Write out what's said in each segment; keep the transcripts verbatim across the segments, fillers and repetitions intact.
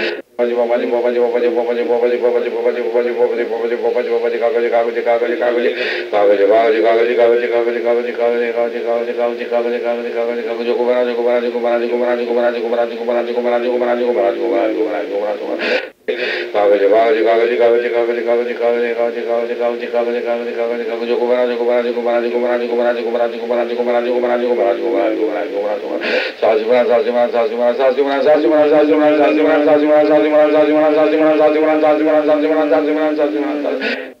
Sasi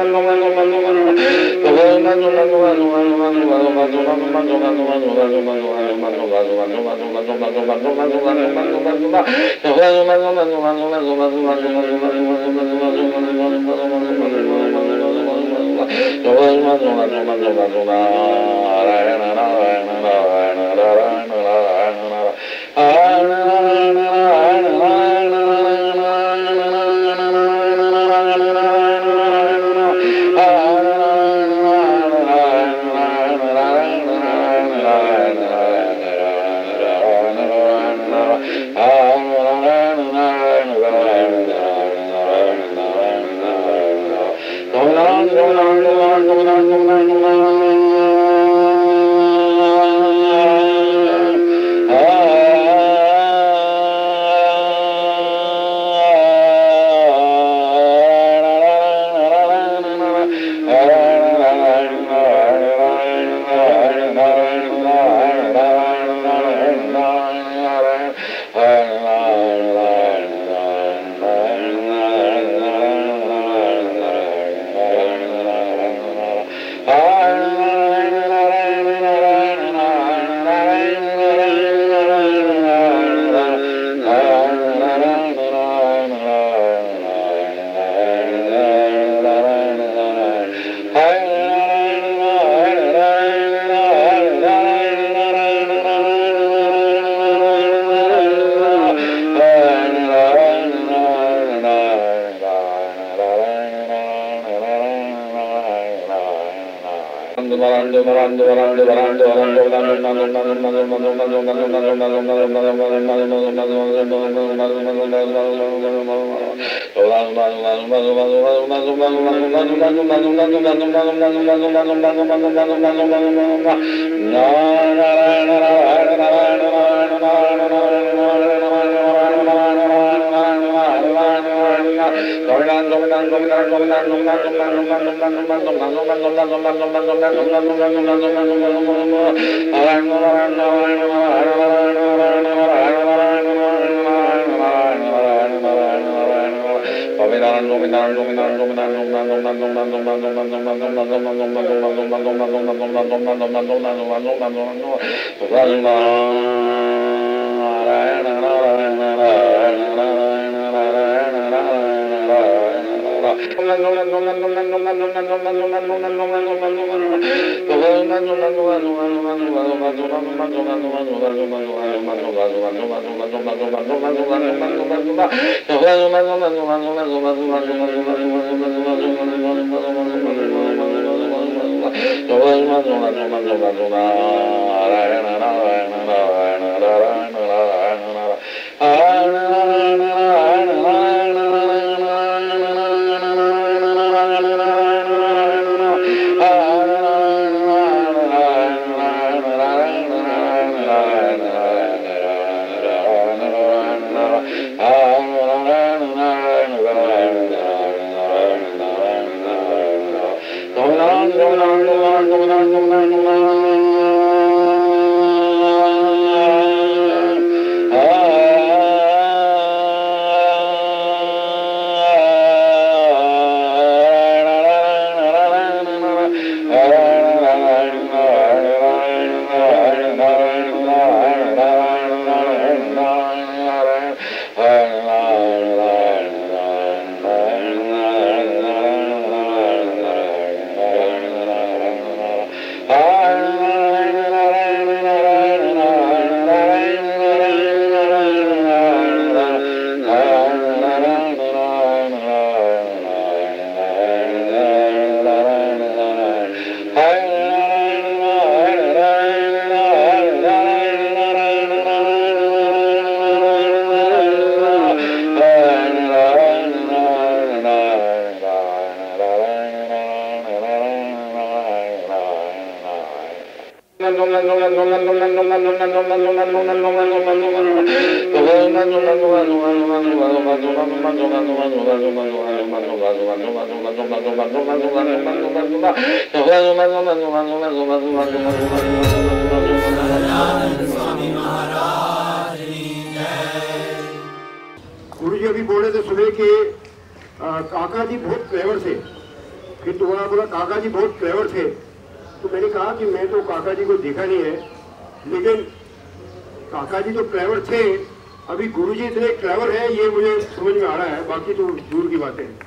गुरु जी अभी बोल रहे थे सुबह कि काका जी बहुत क्लेवर थे। फिर तुम्हारा बोला काका जी बहुत क्लेवर थे, तो मैंने कहा कि मैं तो काका जी को देखा नहीं है, लेकिन काका जी तो क्लेवर थे, अभी गुरु जी इतने क्लेवर है ये मुझे समझ में आ रहा है, बाकी तो दूर की बातें हैं।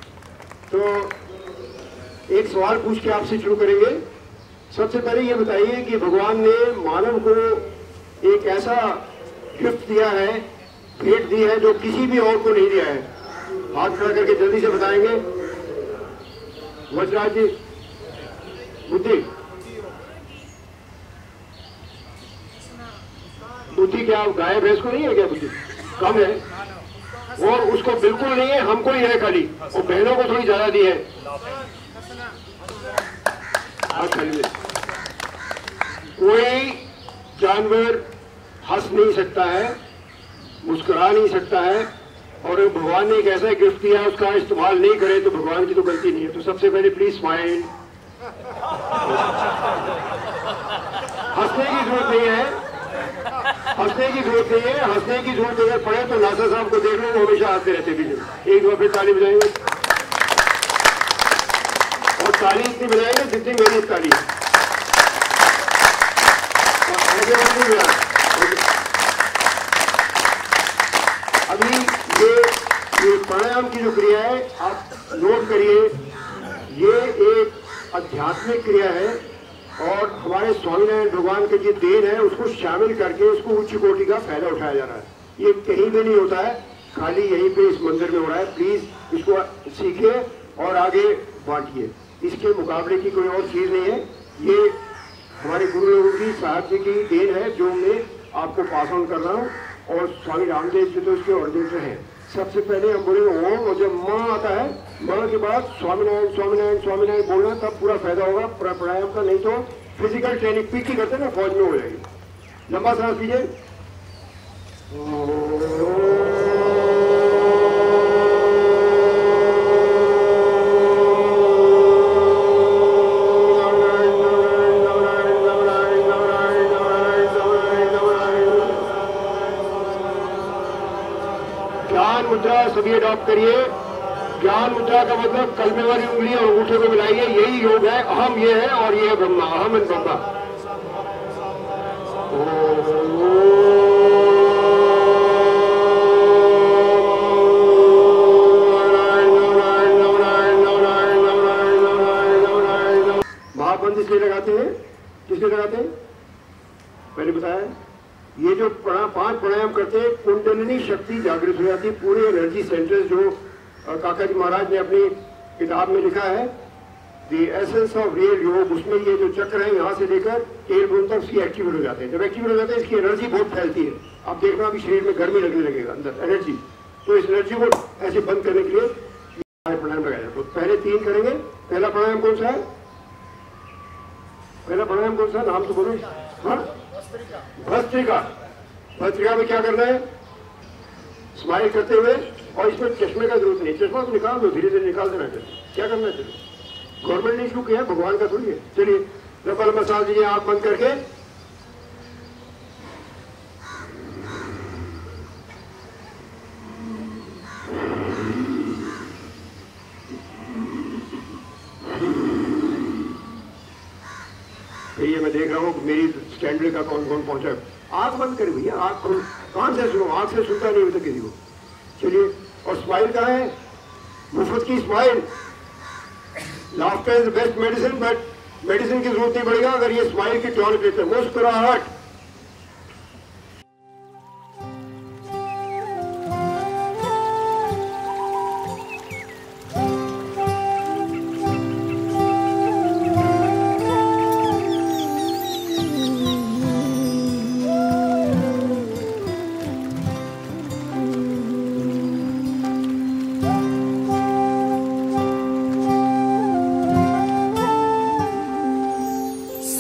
तो एक सवाल पूछ के आपसे शुरू करेंगे। सबसे पहले ये बताइए कि भगवान ने मानव को एक ऐसा गिफ्ट दिया है, भेंट दी है, जो किसी भी और को नहीं दिया है। हाथ खड़ा करके जल्दी से बताएंगे। वज्राज जी, बुद्धि बुद्धि क्या गाय भैंस को नहीं है क्या? बुद्धि कम है, और उसको बिल्कुल नहीं है, हमको ही है खाली, और बहनों को थोड़ी ज्यादा दी है। कोई जानवर हंस नहीं सकता है, मुस्कुरा नहीं सकता है, और भगवान ने एक ऐसा गिफ्ट दिया है, उसका इस्तेमाल नहीं करे तो भगवान की तो गलती नहीं है। तो सबसे पहले प्लीज स्माइल। हंसने की जरूरत नहीं है, हंसने की जरूरत नहीं है, हंसने की जरूरत अगर पड़े तो नासा साहब को देख लो, वो हमेशा हंसते रहते बीच। एक दो फिर ताली बजाएंगे, और ताली इतनी बजाएंगे जितनी मेरी ताली है। आगे बढ़ नहीं बजा। अभी ये ये प्राणायाम की जो क्रिया है आप नोट करिए, ये एक आध्यात्मिक क्रिया है, और हमारे स्वामीनारायण भगवान के जो देन है उसको शामिल करके उसको उच्च कोटि का फायदा उठाया जा रहा है। ये कहीं भी नहीं होता है, खाली यहीं पे इस मंदिर में हो रहा है। प्लीज इसको सीखिए और आगे बांटिए। इसके मुकाबले की कोई और चीज नहीं है, ये हमारे गुरु लोगों की साहब जी की देन है जो मैं आपको पास ऑन कर रहा हूँ। और स्वामी रामदेव जी तो इसके ऑर्डिनेटर हैं। सबसे पहले हम बोलेंगे ओम, और जब माँ आता है, माँ के बाद स्वामीनारायण स्वामीनारायण स्वामीनारायण बोलना, तब पूरा फायदा होगा प्राणायाम का। नहीं तो फिजिकल ट्रेनिंग पीटी करते ना फौज में हो जाएगी। लंबा सांस लीजिए। ज्ञान मुद्रा सभी अडॉप्ट करिए। ज्ञान मुद्रा का मतलब कलमे वाली उंगली और अंगूठे को मिलाइए, यही योग है। अहम ये है और ये है ब्रह्मा, अहम एंड ब्रह्मा। महाबंद इसलिए लगाते हैं, किसलिए लगाते हैं पहले बताया। ये जो प्रणा, पांच प्राणायाम करते हैं, कुंडलिनी शक्ति जागृत हो जाती है। पूरे एनर्जी सेंटर्स जो काका जी महाराज ने अपनी किताब में लिखा है द एसेंस ऑफ रियल योग, उसमें ये जो चक्र है यहाँ से लेकर टेलबोन तक सी एक्टिवेट हो जाते हैं। जब एक्टिवेट हो जाते हैं इसकी एनर्जी बहुत फैलती है। आप देखना अभी शरीर में गर्मी लगने लगेगा अंदर एनर्जी। तो इस एनर्जी को ऐसे बंद करने के लिए प्राणायाम लगाया जाता है। तो पहले तीन करेंगे। पहला प्राणायाम कौन सा है? पहला प्राणायाम कौन सा है? नाम तो बोलो। हाँ, भस्त्रिका। भस्त्रिका में क्या करना है? स्माइल करते हुए, और इसमें चश्मे का जरूरत नहीं, चश्मा तो निकाल दो, धीरे धीरे निकाल देना चाहिए। क्या करना चाहिए? गवर्नमेंट ने शुरू किया है, भगवान का थोड़ी है। चलिए लंबा लंबा सांस लीजिए, आंख बंद करके। ये मैं देख रहा हूँ मेरी स्टैंडर्ड का कौन कौन पहुंचा है। आंख बंद करे भैया, आंख खोलो। कान से सुनो, आंख से सुनता नहीं होता किसी को। चलिए, और स्माइल कहाँ है? मुफ्त की smile. Laughter is the best medicine, but medicine की जरूरत नहीं पड़ेगा अगर ये स्माइल की टॉनिक लेते हैं। मुस्कुराहट।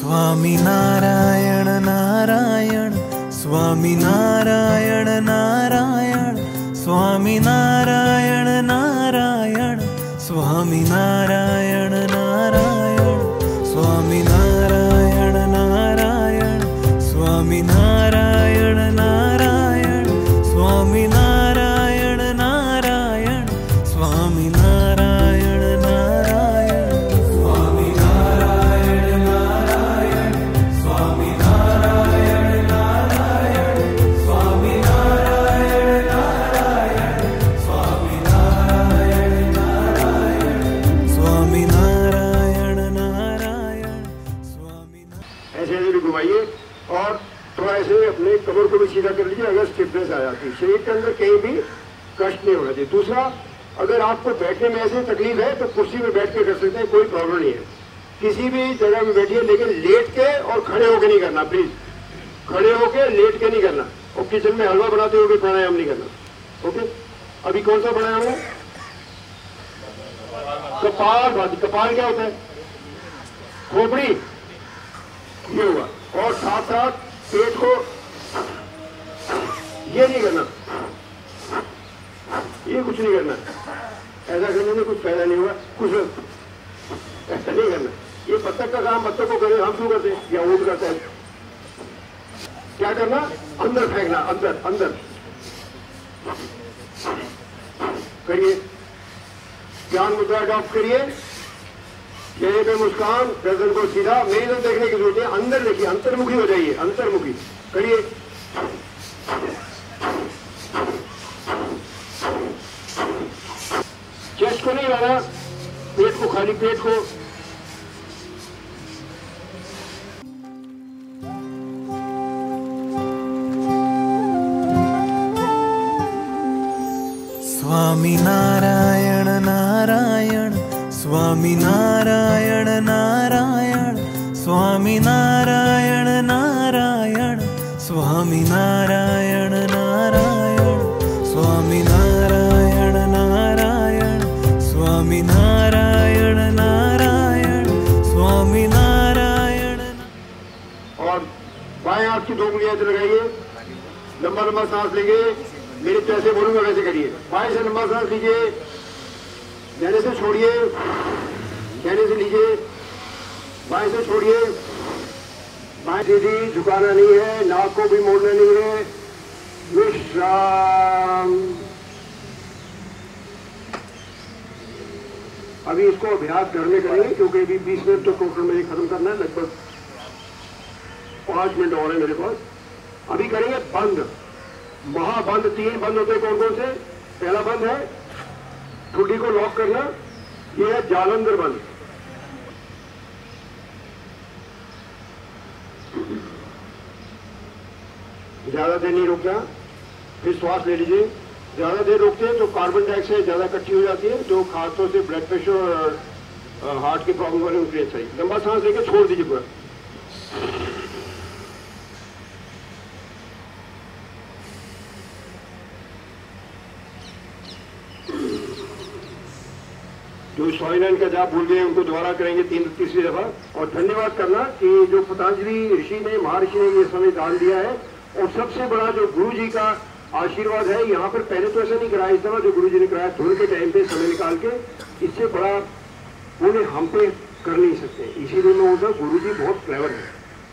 स्वामी नारायण नारायण स्वामी नारायण नारायण स्वामी नारायण नारायण स्वामी नारायण नारायण स्वामी नारायण नारायण स्वामी नारायण नारायण स्वामी नारायण नारायण स्वामी नारायण नारायण स्वामी नारायण नारायण स्वामी नारायण नारायण स्वामी नारायण नारायण स्वामी नारायण नारायण स्वामी नारायण नारायण स्वामी ऐसे ऐसे भी घुमाइए और थोड़ा ऐसे अपने कमर को भी सीधा कर लीजिए अगर स्टिफनेस आ जाती है। शरीर के अंदर कहीं भी कष्ट नहीं होना चाहिए। दूसरा, अगर आपको बैठने में ऐसे तकलीफ है तो कुर्सी में बैठ के कर सकते हैं, कोई प्रॉब्लम नहीं है। किसी भी जगह में बैठिए, लेकिन लेट के और खड़े होके नहीं करना प्लीज। खड़े होके लेट के नहीं करना। और किचन में हलवा बनाते हुए प्राणायाम नहीं करना। ओके, अभी कौन सा प्राणायाम है? कपाल भाती। कपाल क्या होता है? खोपड़ी, ये हुआ। और साथ साथ पेट को ये नहीं करना, ये कुछ नहीं करना। ऐसा करने में कुछ फायदा नहीं हुआ, कुछ ऐसा नहीं करना। ये बत्तख का काम बत्तख को करे, हम क्यों करते हैं? या ऊँट करता है। क्या करना? अंदर फेंकना, अंदर अंदर करिए। ज्ञान मुद्रा अडॉप्ट करिए। चेहरे पे मुस्कान, गर्दन को सीधा, मेरी तरफ देखने की जरूरत है। अंदर देखिए, अंतर्मुखी हो जाइए, अंतर्मुखी करिए। चेस्ट को नहीं लाना, पेट को, खाली पेट को। स्वामी नारायण नारायण स्वामी नारायण नारायण स्वामी नारायण नारायण स्वामी नारायण नारायण स्वामी नारायण नारायण स्वामी नारायण नारायण स्वामी नारायण। और बाएं हाथ की दो उंगलियां इधर लगाइए। लंबा लंबा सांस लेंगे। मेरे जैसे बोलूंगा वैसे करिए। बाएं से लंबा सांस लीजिए, दाहिने से छोड़िए, दाहिने से लीजिए, बाएं से छोड़िए। बाएं सीधी, झुकाना नहीं है, नाक को भी मोड़ना नहीं है। विश्राम। अभी इसको अभ्यास करने करेंगे, क्योंकि अभी बीस मिनट तो टोटल में खत्म करना है। लगभग पांच मिनट और है मेरे पास। अभी करेंगे बंद, महाबंद। तीन बंद होते हैं, कौन कौन से? पहला बंद है ठुड्डी को लॉक करना, ये है जालंधर बंद। ज्यादा देर नहीं रुकना, फिर श्वास ले लीजिए। ज्यादा देर रोकते हैं तो कार्बन डाइऑक्साइड ज्यादा इकट्ठी हो जाती है, जो खासतौर से ब्लड प्रेशर और हार्ट की प्रॉब्लम वाले उनके लिए सही। लंबा सांस लेके छोड़ दीजिए पूरा। जो स्वामीनारायण का जाप भूल गए उनको दोबारा करेंगे तीन तीसरी दफा। और धन्यवाद करना कि जो पतंजलि ऋषि ने, महर्षि ने ये समय दान दिया है। और सबसे बड़ा जो गुरु जी का आशीर्वाद है, यहाँ पर पहले तो ऐसा नहीं कराया इस दफा, जो गुरु जी ने कराया थोड़े के टाइम पे समय निकाल के, इससे बड़ा उन्हें हम पे कर नहीं सकते। इसीलिए मैं बोलता हूँ गुरु जी बहुत क्लेवर है।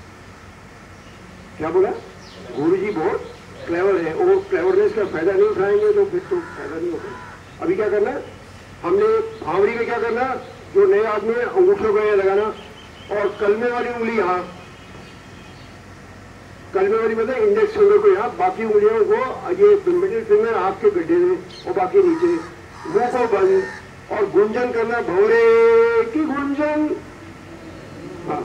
क्या बोला? गुरु जी बहुत क्लेवर है। और क्लेवरनेस का फायदा नहीं उठाएंगे तो फिर तो फायदा नहीं होगा। अभी क्या करना है हमने? भावरी में क्या करना? जो नए आदमी है अंगूठों को यहाँ लगाना, और कलमे वाली उंगली यहाँ, कलमे वाली मतलब इंडेक्स फिंगर को यहाँ, बाकी उंगलियों को ये मिडिल फिंगर आँख के गड्ढे में और बाकी नीचे, मुंह को बंद। और गुंजन करना, भौरे की गुंजन। हाँ,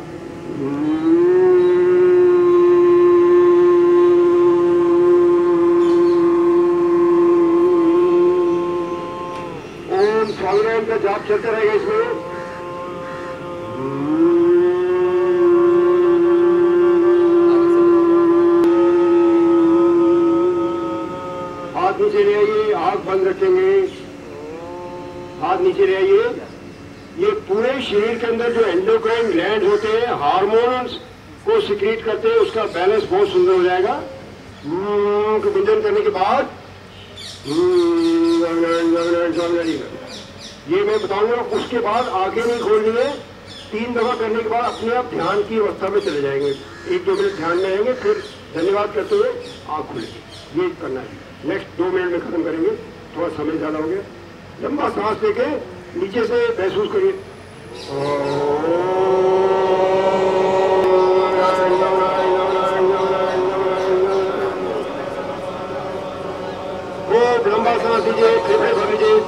स्वामीनारायण का जाप चलते रहेगा इसमें। हाथ नीचे ले आइए, आंख बंद रखेंगे, हाथ नीचे ले आइए। ये पूरे शरीर के अंदर जो एंडोक्राइन ग्लैंड होते हैं हार्मोन्स को सिक्रीट करते हैं, उसका बैलेंस बहुत सुंदर हो जाएगा। गुंजन करने के बाद ये मैं बताऊंगा। उसके बाद आगे नहीं खोलनी है। तीन दफा करने के बाद अपने आप ध्यान की अवस्था में चले जाएंगे। एक दो मिनट ध्यान में रहेंगे, फिर धन्यवाद करते हुए आँख खुलेगी। ये करना है। नेक्स्ट दो मिनट में खत्म करेंगे, थोड़ा समय ज्यादा हो गया। लंबा सांस लेके नीचे से महसूस करिए। खूब लंबा सांस लीजिए, फेफड़े भर लीजिए।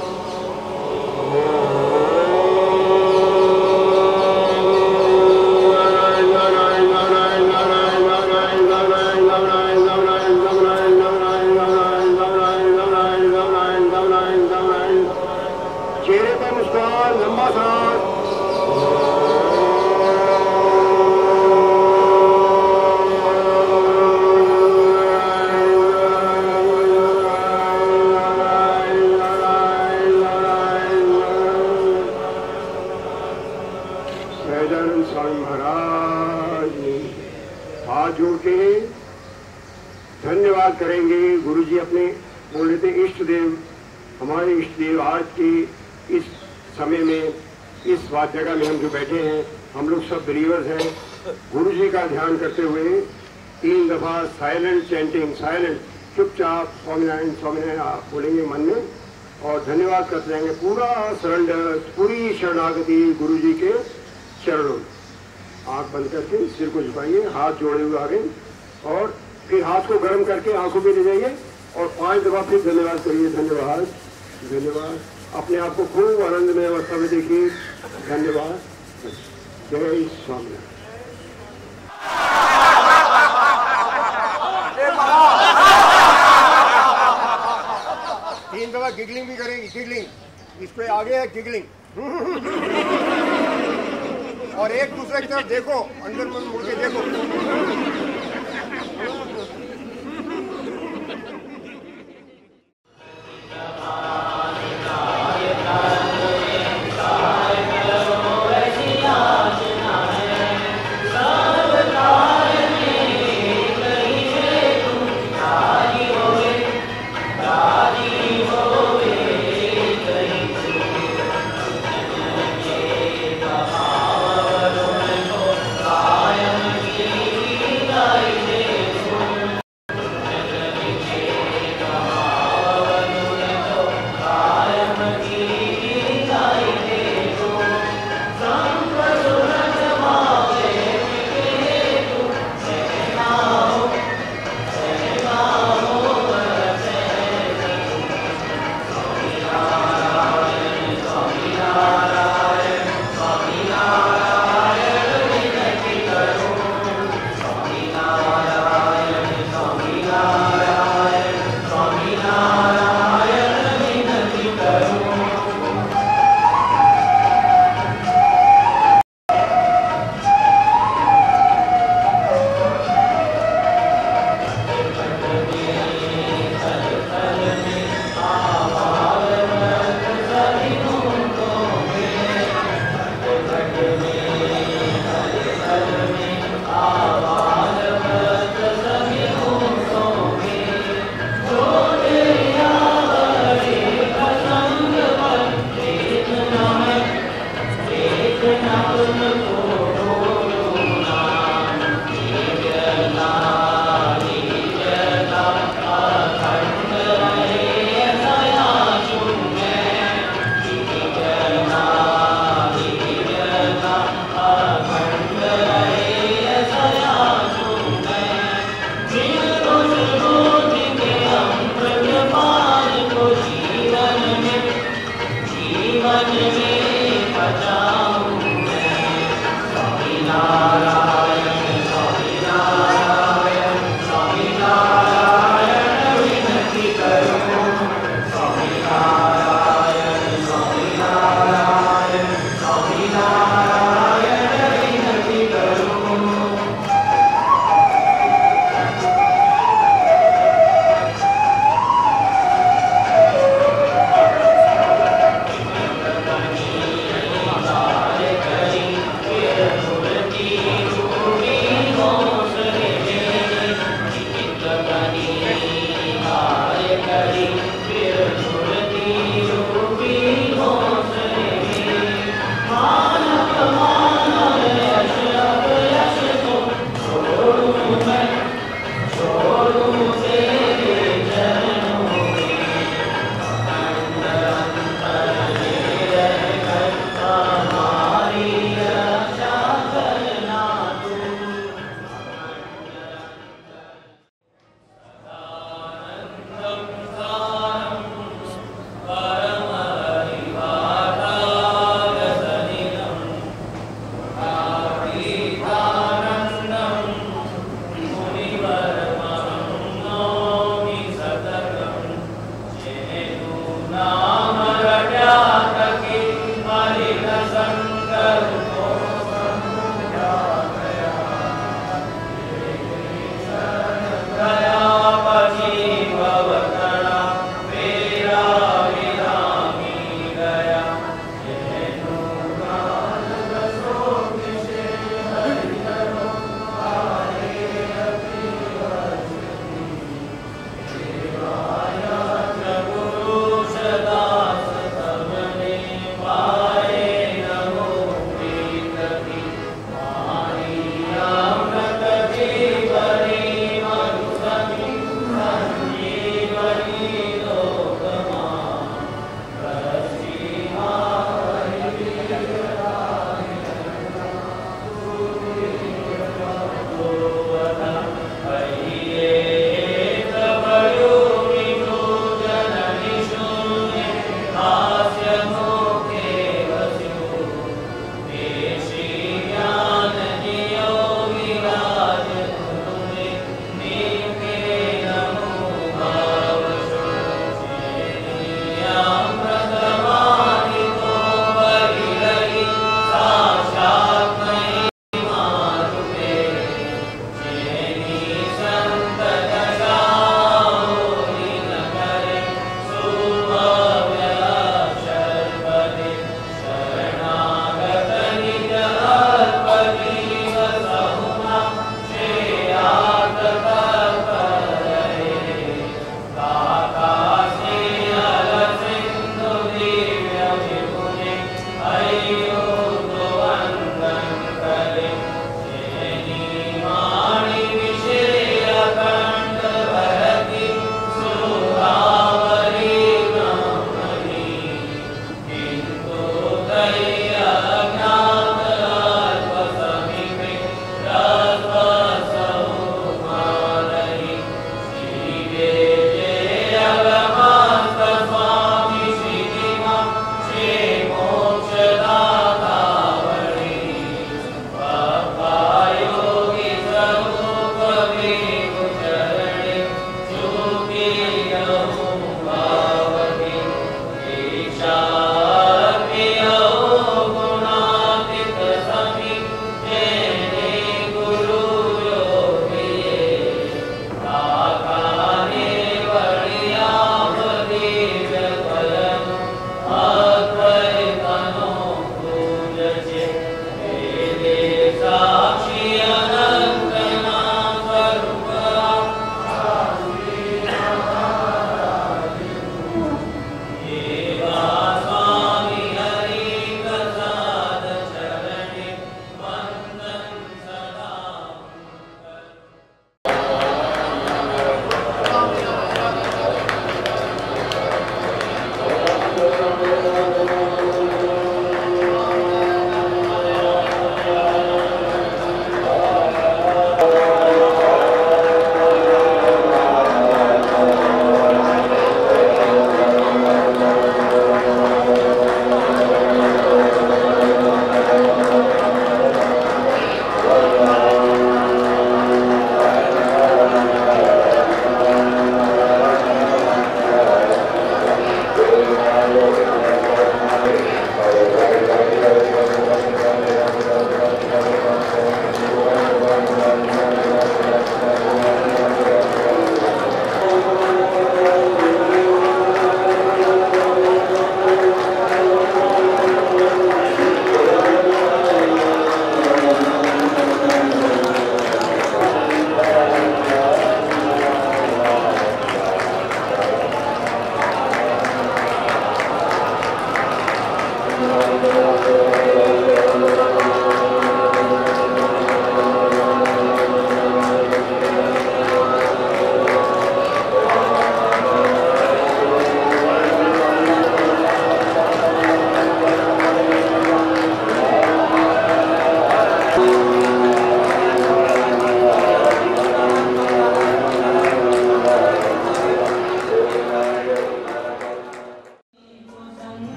चेहरे पर मुस्कान, लंबा सांस। सहजानंद स्वामी महाराज हाथ जोड़ के धन्यवाद करेंगे। गुरु जी अपने बोल रहे थे इष्ट देव, हमारे इष्ट देव आज के इस समय में, इस बात जगह में हम जो बैठे हैं, हम लोग सब बिलीवर्स हैं। गुरु जी का ध्यान करते हुए तीन दफा साइलेंट चैंटिंग, साइलेंट चुपचाप स्वामीनारायण स्वामीनारायण आप बोलेंगे मन में और धन्यवाद करते रहेंगे। पूरा सरेंडर, पूरी शरणागति गुरु जी के चरणों। आंख बंद करके सिर को झुकाइए, हाथ जोड़े हुए आगे, और फिर हाथ को गर्म करके आंखों में ले जाइए और पांच दफा फिर धन्यवाद करिए। धन्यवाद, धन्यवाद। अपने आप को खूब आनंद में अवस्था में देखिए। धन्यवाद। जय स्वामीनारायण। तीन दफा गिगलिंग भी करेंगे। गिगलिंग इस पे आगे है, गिगलिंग। और एक दूसरे की तरफ देखो, अंदर मुड़ के देखो।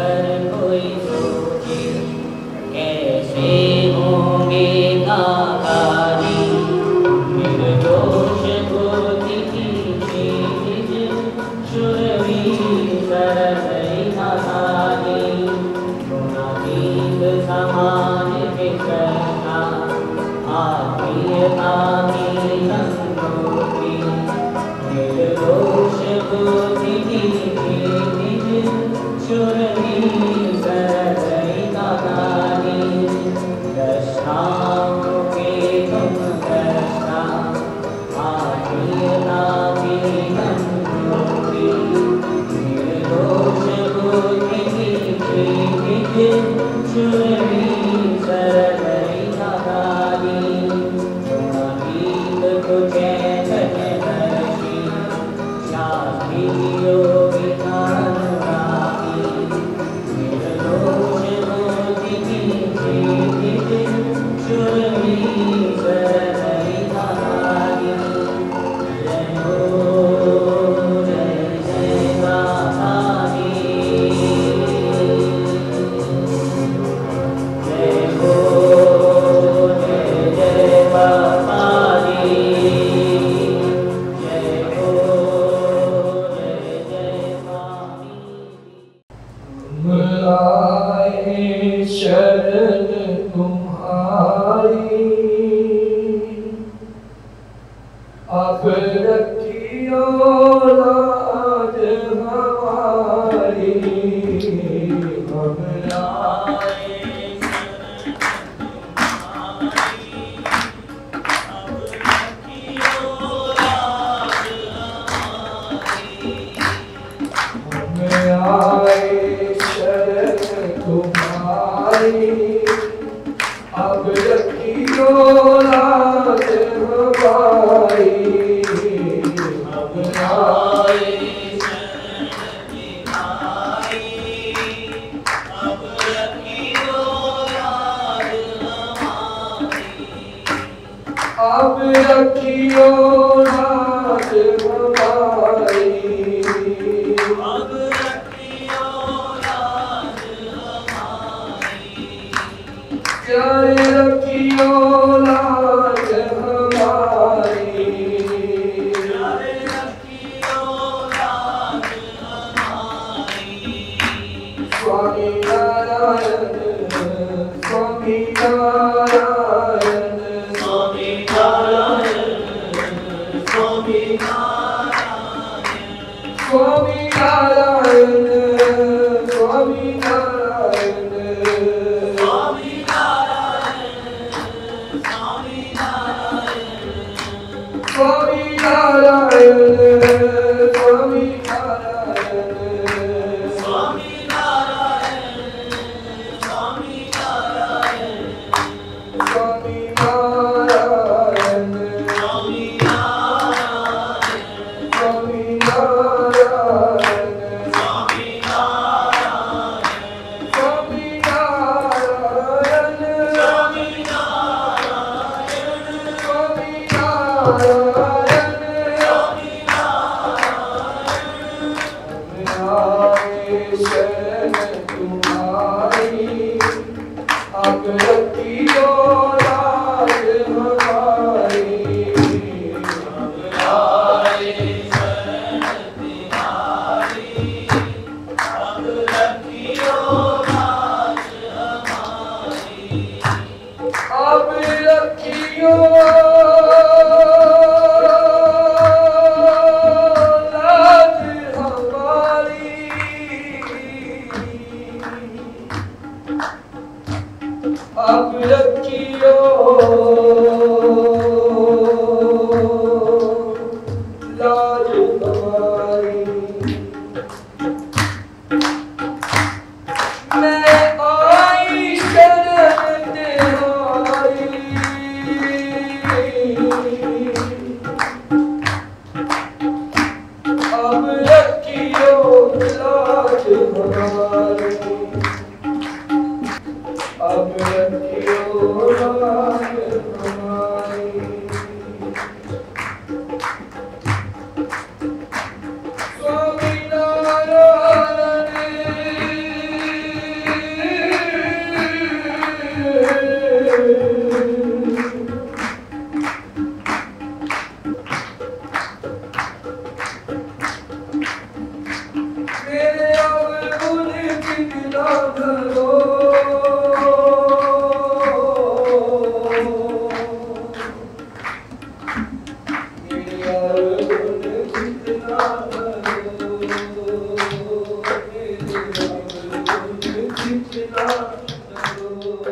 हर कोई सोचे कैसे होंगे काकाजी निर्दोष गोती की चीज शुरवी सरसई महानी गुणातीत समान विकर्ता आत्मीयता की संतोषी निर्दोष गोती की चीज शुरवी सरसई महानी दृष्टाओं के तुम दृष्टा आत्मीयता की संतोषी निर्दोष गोती की चीज शुरवी सरसई महानी गुणातीत को चैतन्य दर्शी शास्त्री योगी अनुरागी निर्दोष गोती की चीज शुरवी सरसई महानी जय हो जय जय महानी जय हो जय जय महानी जय हो जय जय महानी आए शरण तुम्हारी अब रखियो लाज हमारी हम आए आए शरण तुम्हारी अब रखियो लाज हमारी हम आए अब रखियो लाज हमारी अब रखियो लाज हमारी प्यारे रखियो लाज हमारी प्यारे रखियो लाज हमारी स्वामी नारायण स्वामी नारायण स्वामी नारायण स्वामी नारायण स्वामी नारायण स्वामी नारायण स्वामी नारायण स्वामी नारायण स्वामी नारायण स्वामी नारायण स्वामी नारायण स्वामी नारायण स्वामी नारायण स्वामी नारायण स्वामी नारायण स्वामी नारायण स्वामी नारायण स्वामी नारायण शरण तुम्हारी अब रखियो लाज हमारी अब आए शरण तुम्हारी अब रखियो लाज हमारी अब रखियो लाज हमारी अब रखियो लाज हमारी मैं आई शरण तुम्हारी अब रखियो लाज हमारी अब रखियो लाज करो मेरा गुण जितना करो मेरा गुण जितना करो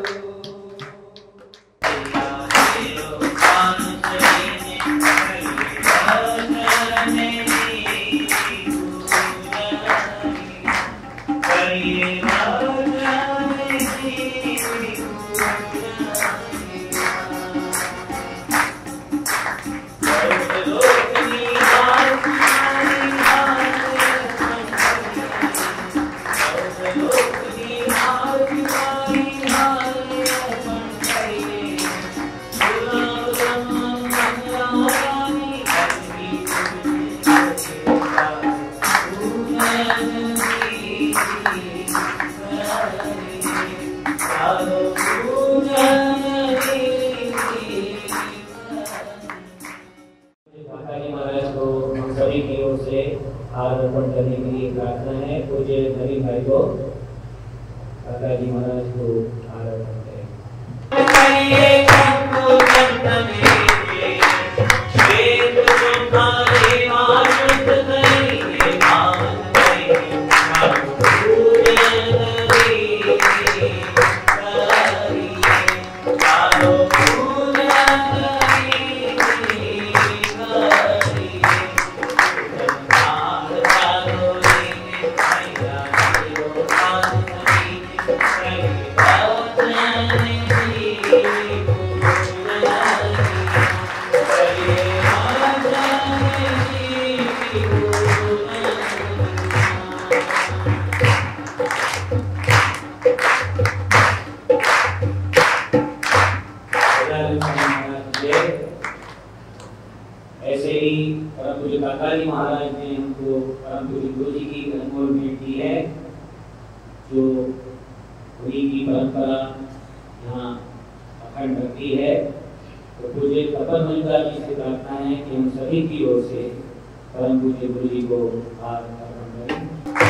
अर्पण करने के लिए प्रार्थना है। पूज्य नवीन भाई को काका जी महाराज को अर्पण करें। ऐसे ही परम पूज्य काका जी महाराज ने हमको परम पूज्य गुरु जी की अनमोल भेंट दी है, जो उन्हीं की परंपरा यहाँ अखंड रखी है। तो पूज्य तपन मजुमदार जी से प्रार्थना है कि हम सभी की ओर से परम पूज्य गुरु जी को हार अर्पण करें।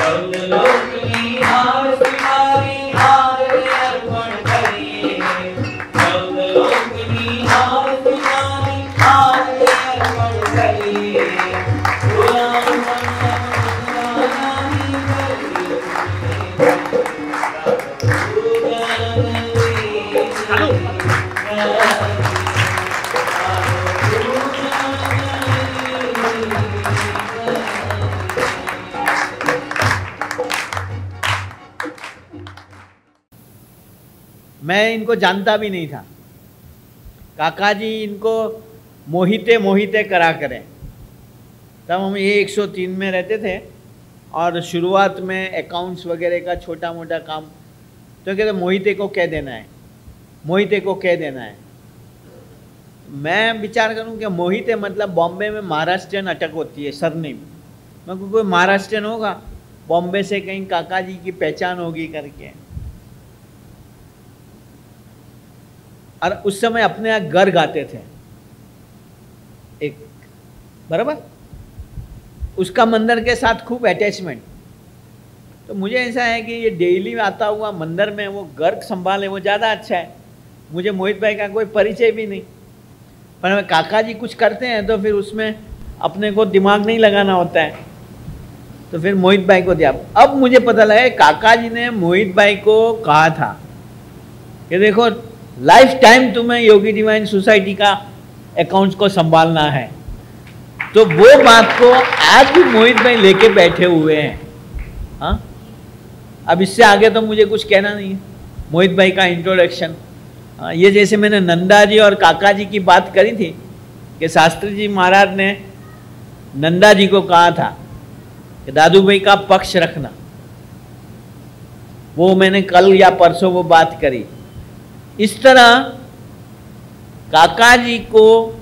मैं इनको जानता भी नहीं था। काका जी इनको मोहिते मोहिते करा करें। तब हम ये एक सौ तीन में रहते थे और शुरुआत में अकाउंट्स वगैरह का छोटा मोटा काम, तो कहते मोहिते को कह देना है, मोहिते को कह देना है। मैं विचार करूं कि मोहिते मतलब बॉम्बे में महाराष्ट्रियन अटक होती है सरनेम। मैं को कोई महाराष्ट्रियन होगा बॉम्बे से, कहीं काका जी की पहचान होगी करके। और उस समय अपने यहाँ घर गाते थे एक, बराबर, उसका मंदिर के साथ खूब अटैचमेंट। तो मुझे ऐसा है कि ये डेली आता हुआ मंदिर में वो घर संभाले वो ज़्यादा अच्छा है। मुझे मोहित भाई का कोई परिचय भी नहीं, पर काका जी कुछ करते हैं तो फिर उसमें अपने को दिमाग नहीं लगाना होता है, तो फिर मोहित भाई को दिया। अब मुझे पता लगा काका जी ने मोहित भाई को कहा था कि देखो लाइफ टाइम तुम्हें योगी डिवाइन सोसाइटी का अकाउंट्स को संभालना है। तो वो बात को आज भी मोहित भाई लेके बैठे हुए हैं। हाँ, अब इससे आगे तो मुझे कुछ कहना नहीं है। मोहित भाई का इंट्रोडक्शन, ये जैसे मैंने नंदा जी और काका जी की बात करी थी कि शास्त्री जी महाराज ने नंदा जी को कहा था कि दादू भाई का पक्ष रखना, वो मैंने कल या परसों वो बात करी। इस तरह काका जी को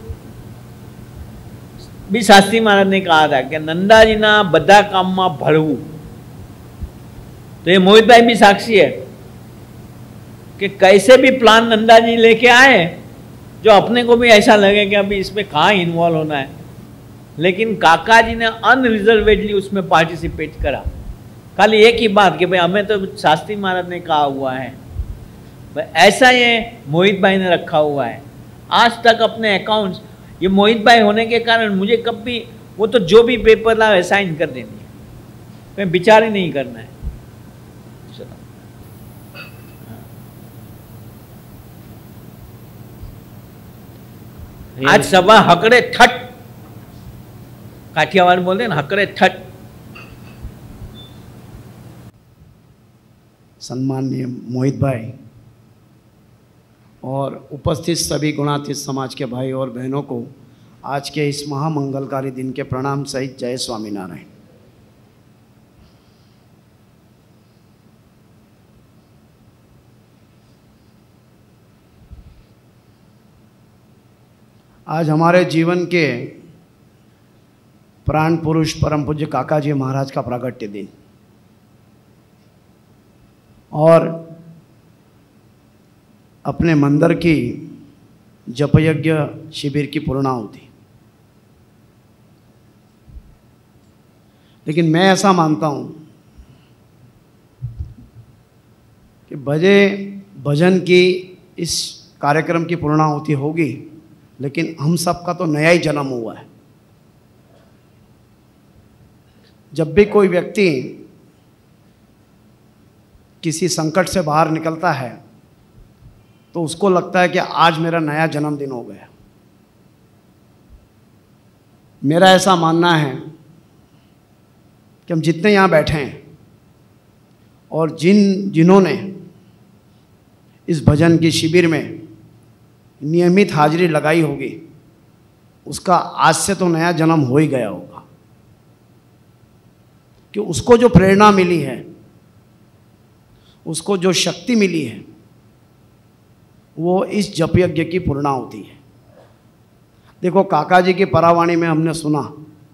भी शास्त्री महाराज ने कहा था कि नंदा जी ना बधा काम में भळवू। तो ये मोहित भाई भी साक्षी है कि कैसे भी प्लान नंदा जी लेके आए, जो अपने को भी ऐसा लगे कि अभी इसमें कहाँ इन्वॉल्व होना है, लेकिन काका जी ने अनरिजर्वेडली उसमें पार्टिसिपेट करा। खाली एक ही बात कि भाई हमें तो शास्त्री महाराज ने कहा हुआ है, भाई ऐसा ये मोहित भाई ने रखा हुआ है। आज तक अपने अकाउंट्स, ये मोहित भाई होने के कारण मुझे कभी, वो तो जो भी पेपर लाए साइन कर देनी है, मैं विचार ही नहीं करना है। चलो आज सभा हकड़े ठट, काठियावाड़ बोलते हैं ना, हकड़े ठट। सम्माननीय मोहित भाई और उपस्थित सभी गुणातीत समाज के भाई और बहनों को आज के इस महामंगलकारी दिन के प्रणाम सहित जय स्वामीनारायण। आज हमारे जीवन के प्राण पुरुष परम पूज्य काका जी महाराज का प्रागट्य दिन और अपने मंदिर की जपयज्ञ शिविर की पूर्णाहुति। लेकिन मैं ऐसा मानता हूँ कि भजे भजन की इस कार्यक्रम की पूर्णाहुति होगी, लेकिन हम सबका तो नया ही जन्म हुआ है। जब भी कोई व्यक्ति किसी संकट से बाहर निकलता है तो उसको लगता है कि आज मेरा नया जन्मदिन हो गया। मेरा ऐसा मानना है कि हम जितने यहाँ बैठे हैं और जिन जिन्होंने इस भजन की शिविर में नियमित हाजिरी लगाई होगी, उसका आज से तो नया जन्म हो ही गया होगा। कि उसको जो प्रेरणा मिली है, उसको जो शक्ति मिली है, वो इस जप यज्ञ की पूर्णाहुति है। देखो, काका जी की परावाणी में हमने सुना,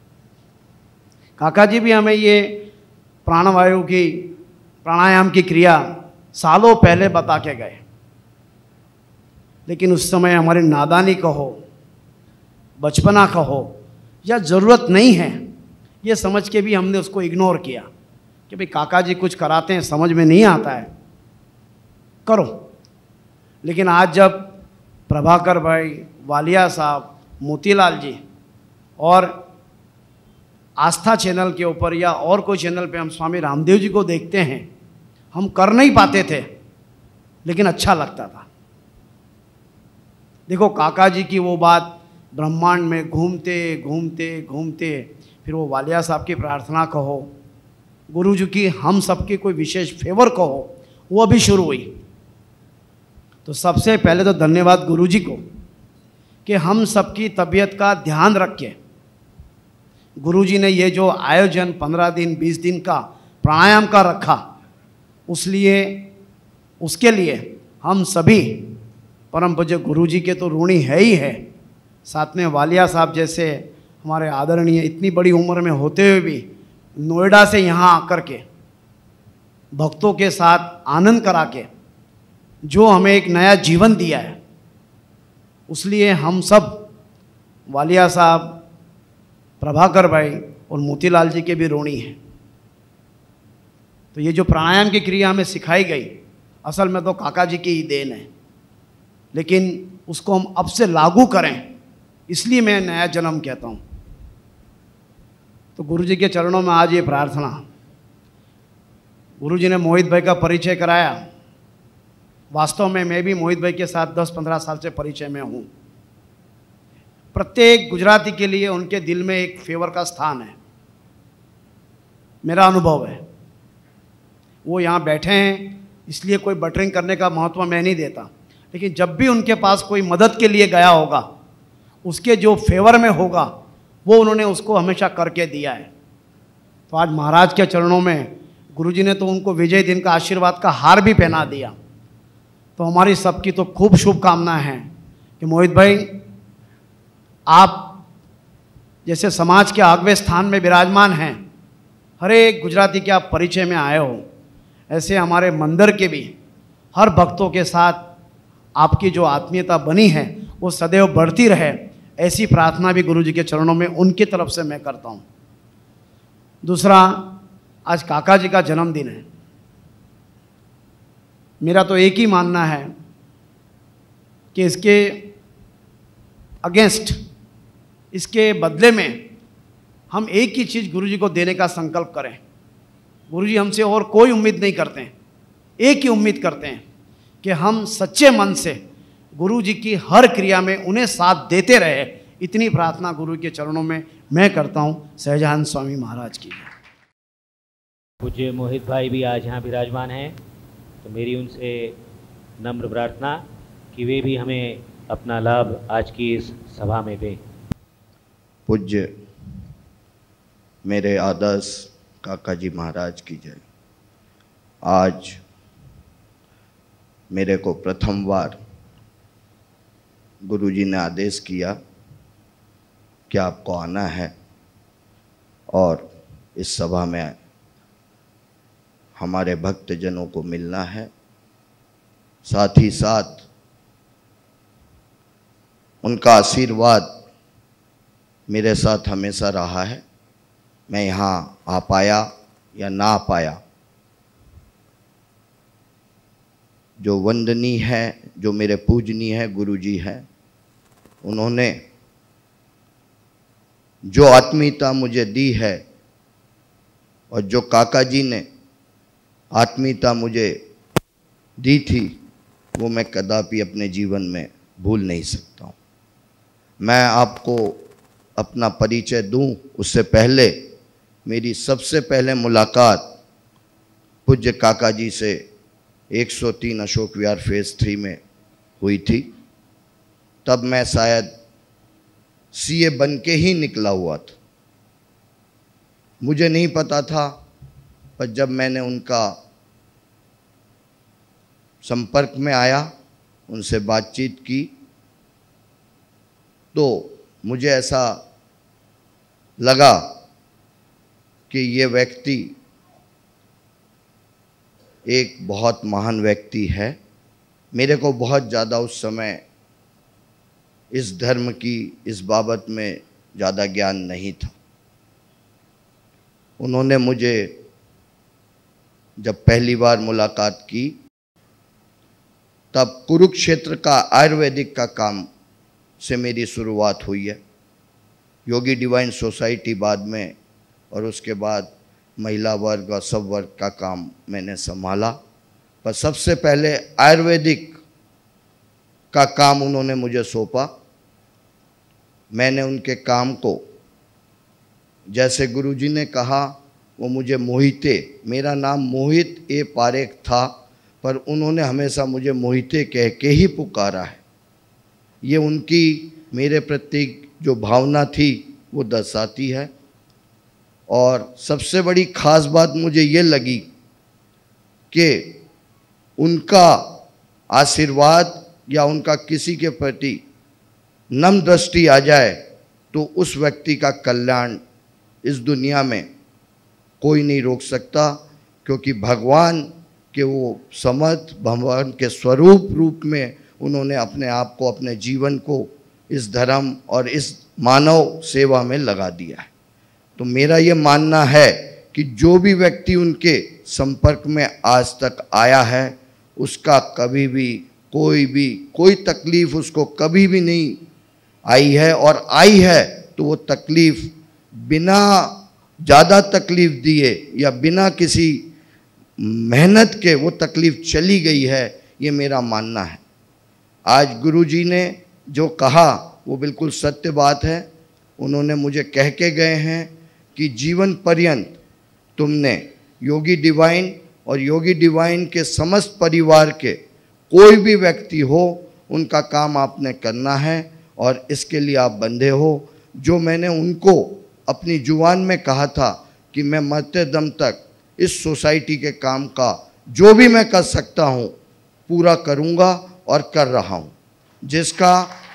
काका जी भी हमें ये प्राणवायु की, प्राणायाम की क्रिया सालों पहले बता के गए। लेकिन उस समय हमारी नादानी कहो, बचपना कहो, या ज़रूरत नहीं है ये समझ के भी हमने उसको इग्नोर किया कि भाई काका जी कुछ कराते हैं, समझ में नहीं आता है, करो। लेकिन आज जब प्रभाकर भाई, वालिया साहब, मोतीलाल जी और आस्था चैनल के ऊपर या और कोई चैनल पे हम स्वामी रामदेव जी को देखते हैं, हम कर नहीं पाते थे लेकिन अच्छा लगता था। देखो, काका जी की वो बात, ब्रह्मांड में घूमते घूमते घूमते फिर वो वालिया साहब की प्रार्थना कहो, गुरु जी की हम सबकी कोई विशेष फेवर कहो, वो अभी शुरू हुई। तो सबसे पहले तो धन्यवाद गुरु जी को कि हम सबकी तबीयत का ध्यान रखें। गुरु जी ने ये जो आयोजन पंद्रह दिन बीस दिन का प्राणायाम का रखा, उसलिए उसके लिए हम सभी परम पूज्य गुरु जी के तो ऋणी है ही है, साथ में वालिया साहब जैसे हमारे आदरणीय इतनी बड़ी उम्र में होते हुए भी नोएडा से यहाँ आकर के भक्तों के साथ आनंद करा के जो हमें एक नया जीवन दिया है, उसलिए हम सब वालिया साहब, प्रभाकर भाई और मोतीलाल जी के भी ऋणी हैं। तो ये जो प्राणायाम की क्रिया हमें सिखाई गई, असल में तो काका जी की ही देन है, लेकिन उसको हम अब से लागू करें, इसलिए मैं नया जन्म कहता हूँ। तो गुरु जी के चरणों में आज ये प्रार्थना। गुरु जी ने मोहित भाई का परिचय कराया। वास्तव में मैं भी मोहित भाई के साथ दस पंद्रह साल से परिचय में हूँ। प्रत्येक गुजराती के लिए उनके दिल में एक फेवर का स्थान है, मेरा अनुभव है। वो यहाँ बैठे हैं इसलिए कोई बटरिंग करने का महत्व मैं नहीं देता, लेकिन जब भी उनके पास कोई मदद के लिए गया होगा, उसके जो फेवर में होगा वो उन्होंने उसको हमेशा करके दिया है। तो आज महाराज के चरणों में गुरुजी ने तो उनको विजय दिन का आशीर्वाद का हार भी पहना दिया। तो हमारी सबकी तो खूब शुभकामनाएं हैं कि मोहित भाई, आप जैसे समाज के आगवे स्थान में विराजमान हैं, हर एक गुजराती के आप परिचय में आए हो, ऐसे हमारे मंदिर के भी हर भक्तों के साथ आपकी जो आत्मीयता बनी है वो सदैव बढ़ती रहे, ऐसी प्रार्थना भी गुरु जी के चरणों में उनकी तरफ से मैं करता हूँ। दूसरा, आज काका जी का जन्मदिन है। मेरा तो एक ही मानना है कि इसके अगेंस्ट, इसके बदले में हम एक ही चीज़ गुरुजी को देने का संकल्प करें। गुरुजी हमसे और कोई उम्मीद नहीं करते हैं, एक ही उम्मीद करते हैं कि हम सच्चे मन से गुरुजी की हर क्रिया में उन्हें साथ देते रहे। इतनी प्रार्थना गुरु के चरणों में मैं करता हूँ। सहजानंद स्वामी महाराज की। पूज्य मोहित भाई भी आज यहाँ विराजमान हैं, तो मेरी उनसे नम्र प्रार्थना कि वे भी हमें अपना लाभ आज की इस सभा में दें। पूज्य मेरे आदर्श काका जी महाराज की जय। आज मेरे को प्रथम बार गुरुजी ने आदेश किया कि आपको आना है और इस सभा में हमारे भक्तजनों को मिलना है, साथ ही साथ उनका आशीर्वाद मेरे साथ हमेशा रहा है। मैं यहाँ आ पाया या ना आ पाया, जो वंदनीय है, जो मेरे पूजनीय है गुरुजी हैं, उन्होंने जो आत्मीयता मुझे दी है और जो काका जी ने आत्मीयता मुझे दी थी, वो मैं कदापि अपने जीवन में भूल नहीं सकता हूँ। मैं आपको अपना परिचय दूं उससे पहले मेरी सबसे पहले मुलाकात पूज्य काका जी से एक सौ तीन अशोक विहार फेज़ थ्री में हुई थी। तब मैं शायद सीए बन के ही निकला हुआ था, मुझे नहीं पता था। पर जब मैंने उनका संपर्क में आया, उनसे बातचीत की, तो मुझे ऐसा लगा कि ये व्यक्ति एक बहुत महान व्यक्ति है। मेरे को बहुत ज़्यादा उस समय इस धर्म की, इस बाबत में ज़्यादा ज्ञान नहीं था। उन्होंने मुझे जब पहली बार मुलाकात की, तब कुरुक्षेत्र का आयुर्वेदिक का काम से मेरी शुरुआत हुई है। योगी डिवाइन सोसाइटी बाद में, और उसके बाद महिला वर्ग और सब वर्ग का काम मैंने संभाला। पर सबसे पहले आयुर्वेदिक का काम उन्होंने मुझे सौंपा। मैंने उनके काम को, जैसे गुरुजी ने कहा, वो मुझे मोहिते, मेरा नाम मोहित ए पारेख था, पर उन्होंने हमेशा मुझे मोहिते कह के ही पुकारा है। ये उनकी मेरे प्रति जो भावना थी वो दर्शाती है। और सबसे बड़ी ख़ास बात मुझे ये लगी कि उनका आशीर्वाद या उनका किसी के प्रति नम दृष्टि आ जाए तो उस व्यक्ति का कल्याण इस दुनिया में कोई नहीं रोक सकता, क्योंकि भगवान के वो समर्थ, भगवान के स्वरूप रूप में उन्होंने अपने आप को, अपने जीवन को इस धर्म और इस मानव सेवा में लगा दिया है। तो मेरा ये मानना है कि जो भी व्यक्ति उनके संपर्क में आज तक आया है, उसका कभी भी कोई भी कोई तकलीफ़ उसको कभी भी नहीं आई है, और आई है तो वो तकलीफ़ बिना ज़्यादा तकलीफ़ दिए या बिना किसी मेहनत के वो तकलीफ़ चली गई है, ये मेरा मानना है। आज गुरुजी ने जो कहा वो बिल्कुल सत्य बात है। उन्होंने मुझे कह के गए हैं कि जीवन पर्यंत तुमने योगी डिवाइन और योगी डिवाइन के समस्त परिवार के कोई भी व्यक्ति हो, उनका काम आपने करना है और इसके लिए आप बंधे हो। जो मैंने उनको अपनी जुबान में कहा था कि मैं मरते दम तक इस सोसाइटी के काम का जो भी मैं कर सकता हूँ पूरा करूँगा और कर रहा हूँ, जिसका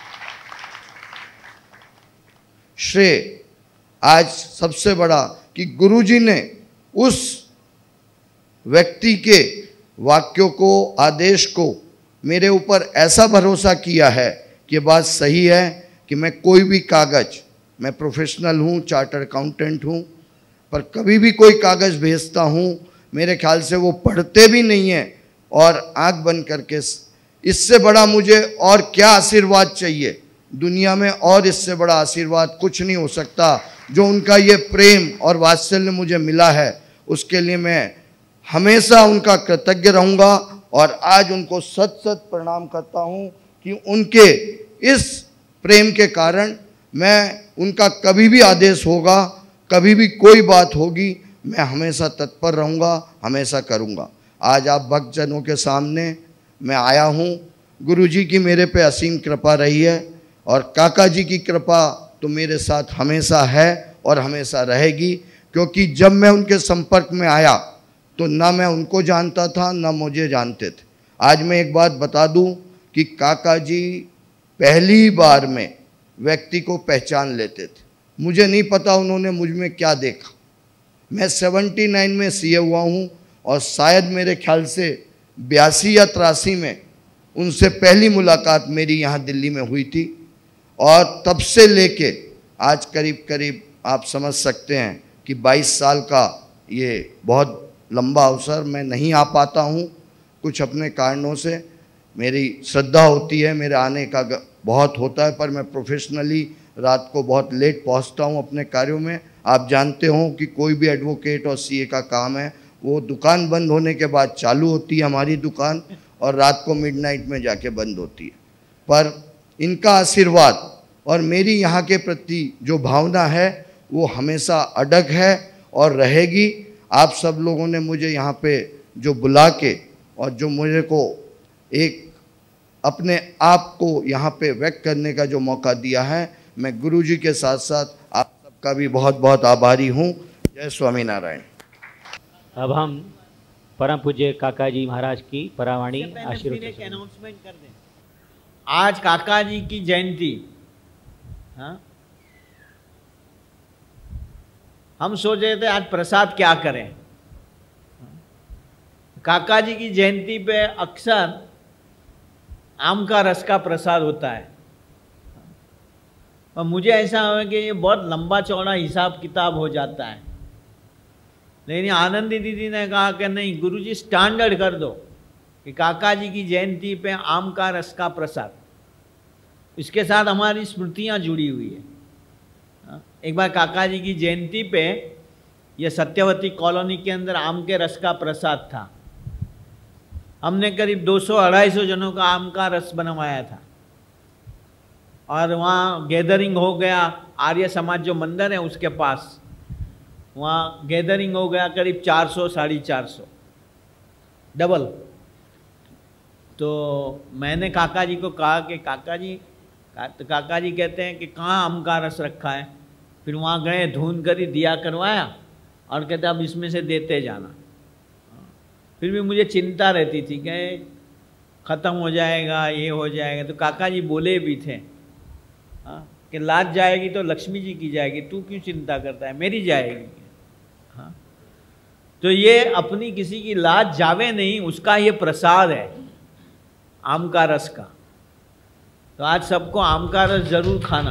श्रेय आज सबसे बड़ा कि गुरुजी ने उस व्यक्ति के वाक्यों को, आदेश को मेरे ऊपर ऐसा भरोसा किया है कि बात सही है कि मैं कोई भी कागज, मैं प्रोफेशनल हूँ, चार्टर्ड अकाउंटेंट हूँ, पर कभी भी कोई कागज़ भेजता हूँ मेरे ख्याल से वो पढ़ते भी नहीं हैं और आंख बंद करके, इससे बड़ा मुझे और क्या आशीर्वाद चाहिए दुनिया में, और इससे बड़ा आशीर्वाद कुछ नहीं हो सकता। जो उनका ये प्रेम और वात्सल्य मुझे मिला है उसके लिए मैं हमेशा उनका कृतज्ञ रहूँगा और आज उनको सत सत प्रणाम करता हूँ कि उनके इस प्रेम के कारण मैं उनका कभी भी आदेश होगा, कभी भी कोई बात होगी, मैं हमेशा तत्पर रहूँगा, हमेशा करूँगा। आज आप भक्तजनों के सामने मैं आया हूँ। गुरुजी की मेरे पे असीम कृपा रही है और काका जी की कृपा तो मेरे साथ हमेशा है और हमेशा रहेगी, क्योंकि जब मैं उनके संपर्क में आया तो ना मैं उनको जानता था ना मुझे जानते थे। आज मैं एक बात बता दूं कि काका जी पहली बार में व्यक्ति को पहचान लेते थे। मुझे नहीं पता उन्होंने मुझ में क्या देखा। मैं सेवेंटी नाइन में सीए हुआ हूँ और शायद मेरे ख्याल से बयासी या तिरासी में उनसे पहली मुलाकात मेरी यहाँ दिल्ली में हुई थी और तब से लेके आज करीब करीब आप समझ सकते हैं कि बाईस साल का ये बहुत लंबा अवसर। मैं नहीं आ पाता हूँ कुछ अपने कारणों से, मेरी श्रद्धा होती है, मेरे आने का बहुत होता है, पर मैं प्रोफेशनली रात को बहुत लेट पहुँचता हूँ अपने कार्यों में। आप जानते हो कि कोई भी एडवोकेट और सीए का काम है वो दुकान बंद होने के बाद चालू होती है हमारी दुकान और रात को मिडनाइट में जाके बंद होती है। पर इनका आशीर्वाद और मेरी यहाँ के प्रति जो भावना है वो हमेशा अडग है और रहेगी। आप सब लोगों ने मुझे यहाँ पे जो बुला के और जो मुझे को एक अपने आप को यहाँ पे व्यक्त करने का जो मौका दिया है, मैं गुरुजी के साथ साथ आप सबका भी बहुत बहुत आभारी हूँ। जय स्वामीनारायण। अब हम परम पूज्य काका जी महाराज की परावाणी आशीर्वाद अनाउंसमेंट कर दें। आज काका जी की जयंती, हाँ, हम सोच रहे थे आज प्रसाद क्या करें। काका जी की जयंती पे अक्सर आम का रस का प्रसाद होता है, और मुझे ऐसा है कि ये बहुत लंबा चौड़ा हिसाब किताब हो जाता है। लेकिन आनंदी दीदी ने कहा कि नहीं गुरुजी स्टैंडर्ड कर दो कि काका जी की जयंती पे आम का रस का प्रसाद, इसके साथ हमारी स्मृतियाँ जुड़ी हुई है। एक बार काका जी की जयंती पे ये सत्यवती कॉलोनी के अंदर आम के रस का प्रसाद था। हमने करीब दो सौ अढ़ाई सौ जनों का आम का रस बनवाया था और वहाँ गैदरिंग हो गया। आर्य समाज जो मंदिर है उसके पास वहाँ गैदरिंग हो गया करीब चार सौ साढ़े चार सौ डबल। तो मैंने काका जी को कहा कि काका जी का, तो काका जी कहते हैं कि कहाँ आम का रस रखा है। फिर वहाँ गए, धुन करी, दिया करवाया और कहते अब इसमें से देते जाना। फिर भी मुझे चिंता रहती थी कि ख़त्म हो जाएगा, ये हो जाएगा। तो काका जी बोले भी थे हाँ कि लाज जाएगी तो लक्ष्मी जी की जाएगी, तू क्यों चिंता करता है, मेरी जाएगी। हाँ, तो ये अपनी किसी की लाज जावे नहीं, उसका ये प्रसाद है आम का रस का। तो आज सबको आम का रस जरूर खाना।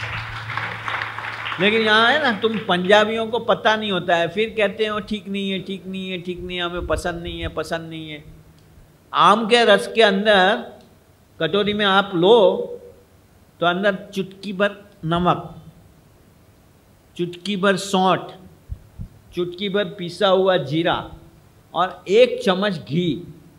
लेकिन यहाँ है ना, तुम पंजाबियों को पता नहीं होता है, फिर कहते हो ठीक नहीं है, ठीक नहीं है, ठीक नहीं है, हमें पसंद नहीं है, पसंद नहीं है। आम के रस के अंदर कटोरी में आप लो तो अंदर चुटकी भर नमक, चुटकी भर सौंठ, चुटकी भर पिसा हुआ जीरा और एक चम्मच घी,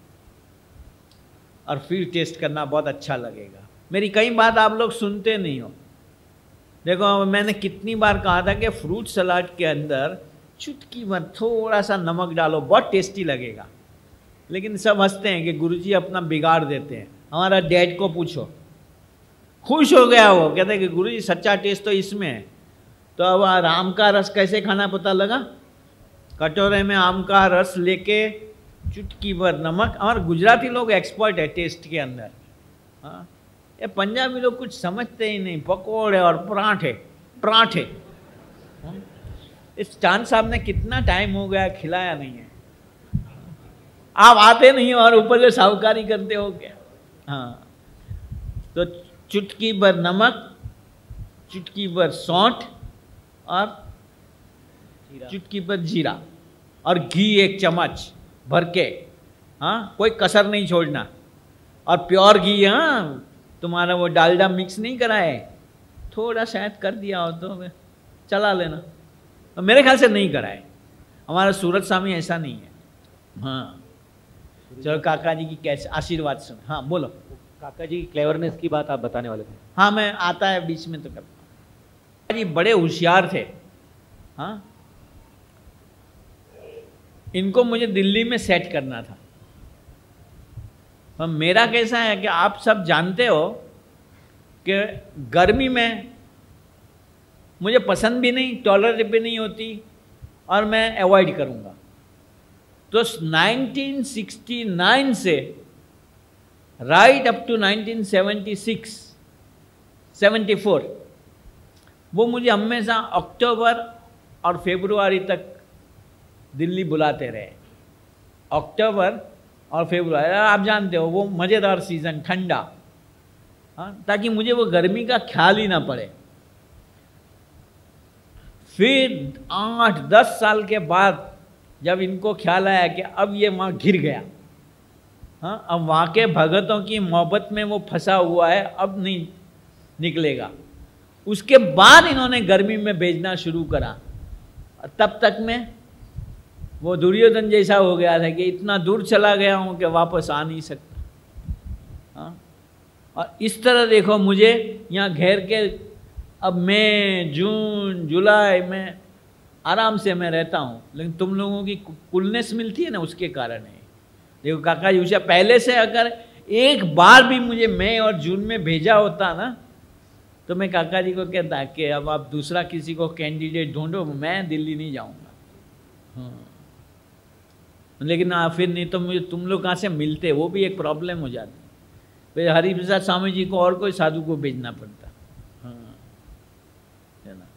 और फिर टेस्ट करना, बहुत अच्छा लगेगा। मेरी कई बात आप लोग सुनते नहीं हो। देखो मैंने कितनी बार कहा था कि फ्रूट सलाद के अंदर चुटकी भर थोड़ा सा नमक डालो, बहुत टेस्टी लगेगा। लेकिन सब हंसते हैं कि गुरुजी अपना बिगाड़ देते हैं। हमारा डैड को पूछो, खुश हो गया वो, कहते हैं कि गुरुजी सच्चा टेस्ट तो इसमें है। तो अब आम का रस कैसे खाना पता लगा। कटोरे में आम का रस लेके चुटकी भर नमक, और गुजराती लोग एक्सपर्ट है टेस्ट के अंदर। हाँ, ये पंजाबी लोग कुछ समझते ही नहीं, पकोड़े और पराठे पराठे। इस चांद साहब ने कितना टाइम हो गया खिलाया नहीं है, आप आते नहीं और ऊपर से साहूकारी करते हो क्या। हाँ, तो चुटकी भर नमक, चुटकी भर सौंठ और चुटकी पर जीरा और घी एक चम्मच भर के, हाँ, कोई कसर नहीं छोड़ना, और प्योर घी, हाँ, तुम्हारा वो डालडा मिक्स नहीं करा है, थोड़ा शायद कर दिया हो तो चला लेना, तो मेरे ख्याल से नहीं करा है, हमारा सूरत स्वामी ऐसा नहीं है। हाँ, चलो काका जी की कैसे आशीर्वाद सुन। हाँ बोलो। काका जी की क्लेवरनेस की बात आप बताने वाले थे। हाँ, मैं आता है बीच में तो करता हूँ। जी बड़े होशियार थे। हाँ, इनको मुझे दिल्ली में सेट करना था। और मेरा कैसा है कि आप सब जानते हो कि गर्मी में मुझे पसंद भी नहीं, टॉलरेट भी नहीं होती, और मैं अवॉइड करूँगा। तो नाइनटीन सिक्सटी नाइन से right up to nineteen seventy six seventy four वो मुझे हमेशा अक्टूबर और फरवरी तक दिल्ली बुलाते रहे। अक्टूबर और फरवरी, आप जानते हो वो मज़ेदार सीज़न, ठंडा, हाँ, ताकि मुझे वो गर्मी का ख्याल ही ना पड़े। फिर आठ दस साल के बाद जब इनको ख्याल आया कि अब ये वहाँ घिर गया, हाँ, अब वहाँ के भगतों की मोहब्बत में वो फंसा हुआ है, अब नहीं निकलेगा, उसके बाद इन्होंने गर्मी में भेजना शुरू करा। और तब तक में वो दुर्योधन जैसा हो गया था कि इतना दूर चला गया हूँ कि वापस आ नहीं सकता। हाँ, और इस तरह देखो मुझे यहाँ घेर के अब मई जून जुलाई में आराम से मैं रहता हूँ, लेकिन तुम लोगों की कूलनेस मिलती है ना, उसके कारण है। देखो काका जी, उसे पहले से अगर एक बार भी मुझे मई और जून में भेजा होता ना, तो मैं काका जी को कहता कि अब आप दूसरा किसी को कैंडिडेट ढूंढो, मैं दिल्ली नहीं जाऊँगा। हाँ, लेकिन आ, फिर नहीं तो मुझे तुम लोग कहाँ से मिलते, वो भी एक प्रॉब्लम हो जाती। फिर हरिप्रसाद स्वामी जी को और कोई साधु को भेजना पड़ता। हाँ, है ना।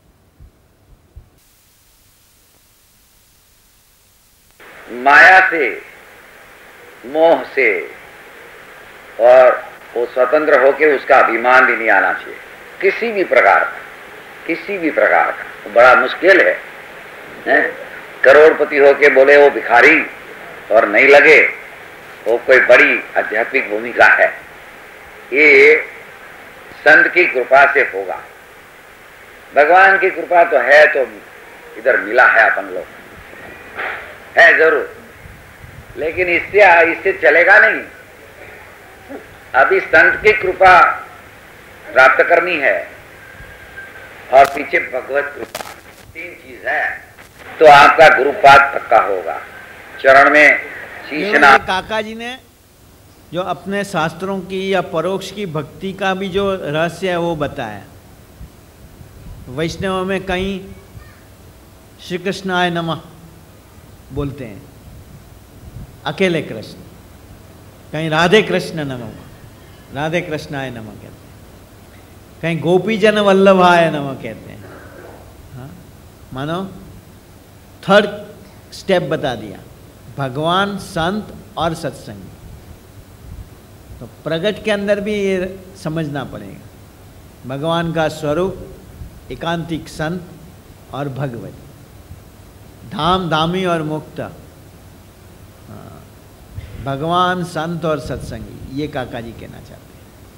माया से, मोह से, और वो स्वतंत्र होके उसका अभिमान भी नहीं आना चाहिए किसी भी प्रकार का, किसी भी प्रकार का। बड़ा मुश्किल है, है? करोड़पति होके बोले वो भिखारी और नहीं लगे, वो कोई बड़ी आध्यात्मिक भूमिका है। ये संत की कृपा से होगा। भगवान की कृपा तो है, तो इधर मिला है अपन लोग, है जरूर, लेकिन इससे इससे चलेगा नहीं। अभी संत की कृपा प्राप्त करनी है और पीछे भगवत कृपा, तीन चीज है, तो आपका गुरुपाद पक्का होगा। चरण में शीशना। काका जी ने जो अपने शास्त्रों की या परोक्ष की भक्ति का भी जो रहस्य है वो बताया। वैष्णव में कहीं श्री कृष्णाय नमः बोलते हैं, अकेले कृष्ण, कहीं राधे कृष्ण नमः, राधे कृष्णाय नमः कहते हैं, कहीं गोपीजन वल्लभाय नमः कहते हैं। हाँ, मानो थर्ड स्टेप बता दिया, भगवान, संत और सत्संग। तो प्रगट के अंदर भी ये समझना पड़ेगा, भगवान का स्वरूप, एकांतिक संत और भगवत, धाम धामी और मुक्त। हाँ, भगवान, संत और सत्संगी, ये काका जी कहना चाहते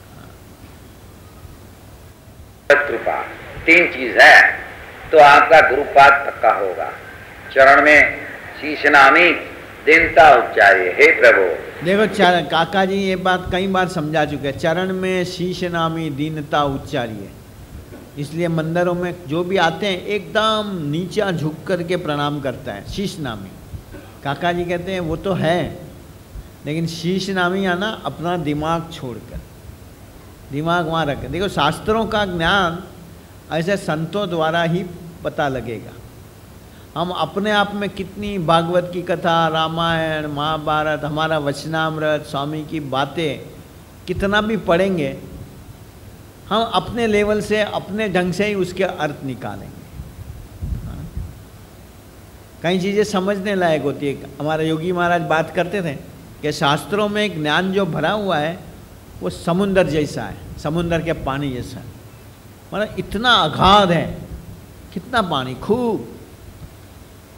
हैं। कृपा तीन चीज है, तो आपका गुरुपाद पक्का होगा। चरण में शीशनामी दीनता उच्चारिए, हे प्रभु। देखो काका जी ये बात कई बार समझा चुके हैं, चरण में शीशनामी दीनता उच्चारिए। इसलिए मंदिरों में जो भी आते हैं एकदम नीचा झुक करके प्रणाम करता है, शीशनामी। काका जी कहते हैं वो तो है, लेकिन शीशनामी आना अपना दिमाग छोड़कर, दिमाग वहाँ रख। देखो शास्त्रों का ज्ञान ऐसे संतों द्वारा ही पता लगेगा। हम अपने आप में कितनी भागवत की कथा, रामायण, महाभारत, हमारा वचनामृत, स्वामी की बातें कितना भी पढ़ेंगे, हम अपने लेवल से, अपने ढंग से ही उसके अर्थ निकालेंगे। हाँ? कई चीज़ें समझने लायक होती है। हमारे योगी महाराज बात करते थे कि शास्त्रों में ज्ञान जो भरा हुआ है वो समुंदर जैसा है, समुंदर के पानी जैसा है। मतलब इतना अगाध है, कितना पानी, खूब।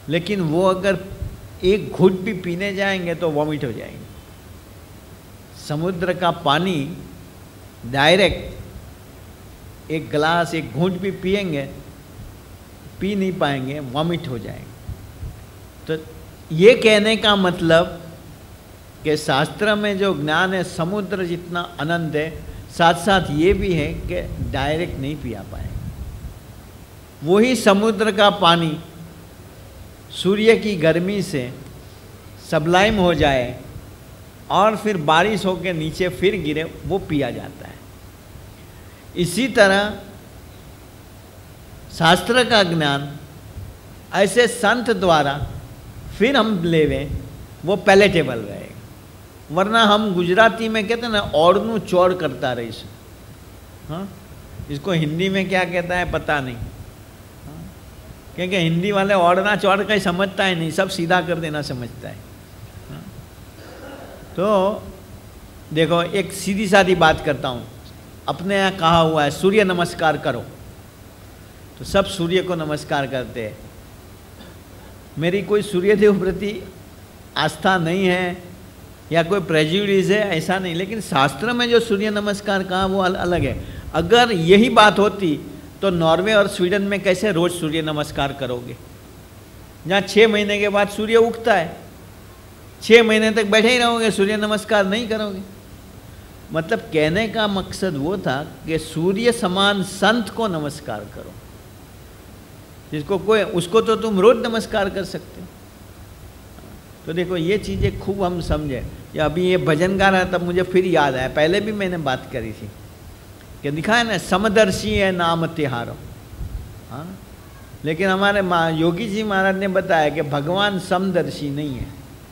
लेकिन वो अगर एक घूंट भी पीने जाएंगे तो वॉमिट हो जाएंगे। समुद्र का पानी डायरेक्ट एक गिलास एक घूंट भी पिएंगे, पी नहीं पाएंगे, वॉमिट हो जाएंगे। तो ये कहने का मतलब कि शास्त्र में जो ज्ञान है समुद्र जितना अनंत है, साथ साथ ये भी है कि डायरेक्ट नहीं पिया पाएंगे। वही समुद्र का पानी सूर्य की गर्मी से सबलाइम हो जाए और फिर बारिश होकर नीचे फिर गिरे, वो पिया जाता है। इसी तरह शास्त्र का ज्ञान ऐसे संत द्वारा फिर हम लेवें, वो पैलेटेबल रहेगा। वरना हम गुजराती में कहते हैं ना, ओढ़नू चौड़ करता रहीश। हाँ, इसको हिंदी में क्या कहता है पता नहीं, हाँ? क्योंकि हिंदी वाले ओढ़ना चौड़ का ही समझता है नहीं, सब सीधा कर देना समझता है। हाँ? तो देखो एक सीधी सादी बात करता हूँ, अपने यहाँ कहा हुआ है सूर्य नमस्कार करो, तो सब सूर्य को नमस्कार करते हैं। मेरी कोई सूर्यदेव प्रति आस्था नहीं है या कोई प्रेजुडिस है, ऐसा नहीं, लेकिन शास्त्र में जो सूर्य नमस्कार कहा वो अलग है। अगर यही बात होती तो नॉर्वे और स्वीडन में कैसे रोज सूर्य नमस्कार करोगे, जहाँ छः महीने के बाद सूर्य उगता है, छः महीने तक बैठे ही रहोगे, सूर्य नमस्कार नहीं करोगे। मतलब कहने का मकसद वो था कि सूर्य समान संत को नमस्कार करो, जिसको कोई, उसको तो तुम रोज नमस्कार कर सकते हो। तो देखो ये चीज़ें खूब हम समझे। या अभी ये भजन गा रहा तब मुझे फिर याद आया, पहले भी मैंने बात करी थी कि दिखा है ना, समदर्शी है नाम तिहारो। हाँ, लेकिन हमारे माँ योगी जी महाराज ने बताया कि भगवान समदर्शी नहीं है।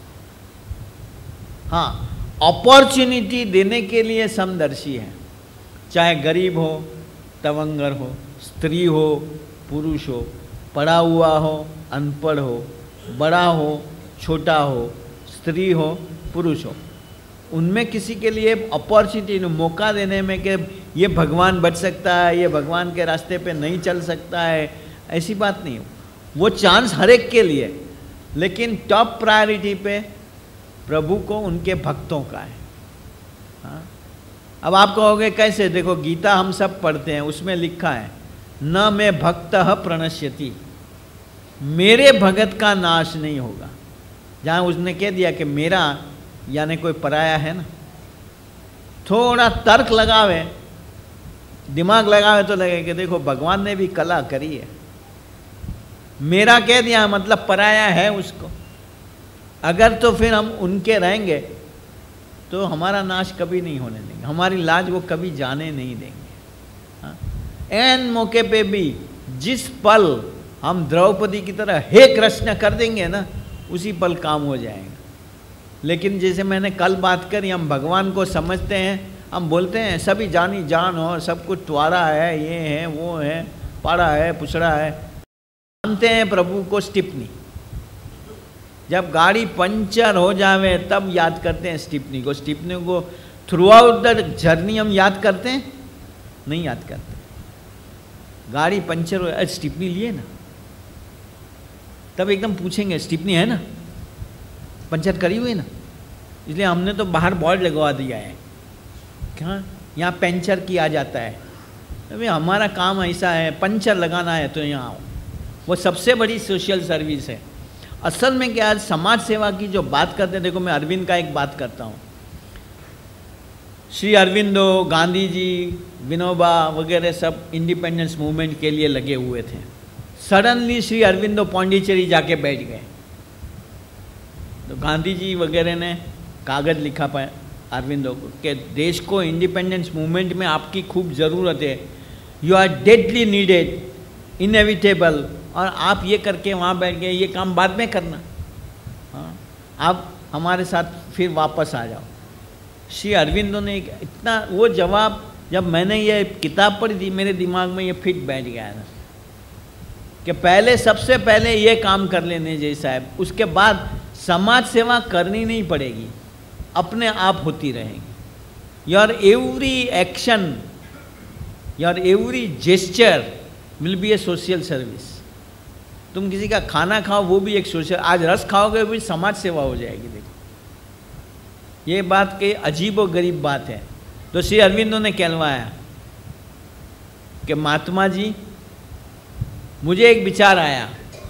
हाँ, अपॉर्चुनिटी देने के लिए समदर्शी है, चाहे गरीब हो, तवंगर हो, स्त्री हो, पुरुष हो, पढ़ा हुआ हो, अनपढ़ हो, बड़ा हो, छोटा हो, स्त्री हो, पुरुष हो, उनमें किसी के लिए अपॉर्चुनिटी, मौका देने में कि ये भगवान बच सकता है, ये भगवान के रास्ते पे नहीं चल सकता है, ऐसी बात नहीं हो। वो चांस हर एक के लिए, लेकिन टॉप प्रायोरिटी पे प्रभु को उनके भक्तों का है। हाँ, अब आप कहोगे कैसे? देखो गीता हम सब पढ़ते हैं, उसमें लिखा है न मैं भक्तः प्रणश्यति, मेरे भगत का नाश नहीं होगा। जहाँ उसने कह दिया कि मेरा यानी कोई पराया है ना, थोड़ा तर्क लगावे, दिमाग लगावे तो लगे कि देखो भगवान ने भी कला करी है। मेरा कह दिया मतलब पराया है उसको। अगर तो फिर हम उनके रहेंगे तो हमारा नाश कभी नहीं होने देंगे, हमारी लाज वो कभी जाने नहीं देंगे। हाँ? एन मौके पे भी जिस पल हम द्रौपदी की तरह हे कृष्ण कर देंगे ना, उसी पल काम हो जाएगा। लेकिन जैसे मैंने कल बात करी, हम भगवान को समझते हैं, हम बोलते हैं सभी जानी जान हो, सब कुछ ट्वारा है, ये है वो है, पाड़ा है, पुछड़ा है, मानते हैं प्रभु को स्टिपनी। जब गाड़ी पंचर हो जावे तब याद करते हैं स्टिपनी को। स्टिपनी को थ्रू आउट द जर्नी हम याद करते हैं? नहीं याद करते। गाड़ी पंचर हो, स्टिपनी लिए ना, तब एकदम पूछेंगे स्टिपनी है ना, पंचर करी हुई ना। इसलिए हमने तो बाहर बोर्ड लगवा दिया है, क्या यहाँ पंचर किया जाता है। अभी हमारा काम ऐसा है, पंचर लगाना है तो यहाँ आओ। वो सबसे बड़ी सोशल सर्विस है। असल में क्या, समाज सेवा की जो बात करते हैं, देखो मैं अरविंद का एक बात करता हूँ। श्री अरविंदो, गांधी जी, विनोबा वगैरह सब इंडिपेंडेंस मूवमेंट के लिए लगे हुए थे। सडनली श्री अरविंदो पौंडीचेरी जाके बैठ गए, तो गांधी जी वगैरह ने कागज़ लिखा पाए अरविंदो को कि देश को इंडिपेंडेंस मूवमेंट में आपकी खूब ज़रूरत है, you are deadly needed, inevitable, और आप ये करके वहाँ बैठ गए, ये काम बाद में करना, हाँ आप हमारे साथ फिर वापस आ जाओ। श्री अरविंदो ने इतना वो जवाब, जब मैंने ये किताब पढ़ी थी मेरे दिमाग में ये फिट बैठ गया ना, कि पहले सबसे पहले ये काम कर लेने जैसा है, उसके बाद समाज सेवा करनी नहीं पड़ेगी, अपने आप होती रहेगी। Your every action, your every gesture will be a social service. तुम किसी का खाना खाओ वो भी एक सोशल, आज रस खाओगे वो भी समाज सेवा हो जाएगी। देखो ये बात के अजीब और गरीब बात है। तो श्री अरविंदो ने कहलवाया कि महात्मा जी मुझे एक विचार आया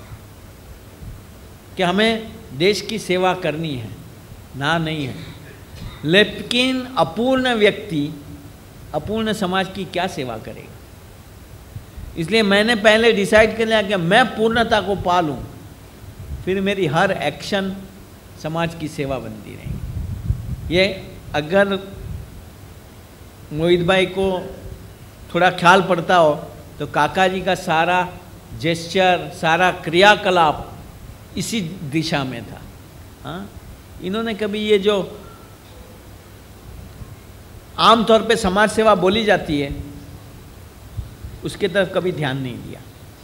कि हमें देश की सेवा करनी है, ना नहीं है, लेकिन अपूर्ण व्यक्ति अपूर्ण समाज की क्या सेवा करेगा। इसलिए मैंने पहले डिसाइड कर लिया कि मैं पूर्णता को पालूं, फिर मेरी हर एक्शन समाज की सेवा बनती रहेगी। ये अगर मोहित भाई को थोड़ा ख्याल पड़ता हो तो काका जी का सारा जेस्चर, सारा क्रियाकलाप इसी दिशा में था। हाँ, इन्होंने कभी ये जो आमतौर पे समाज सेवा बोली जाती है उसके तरफ कभी ध्यान नहीं दिया।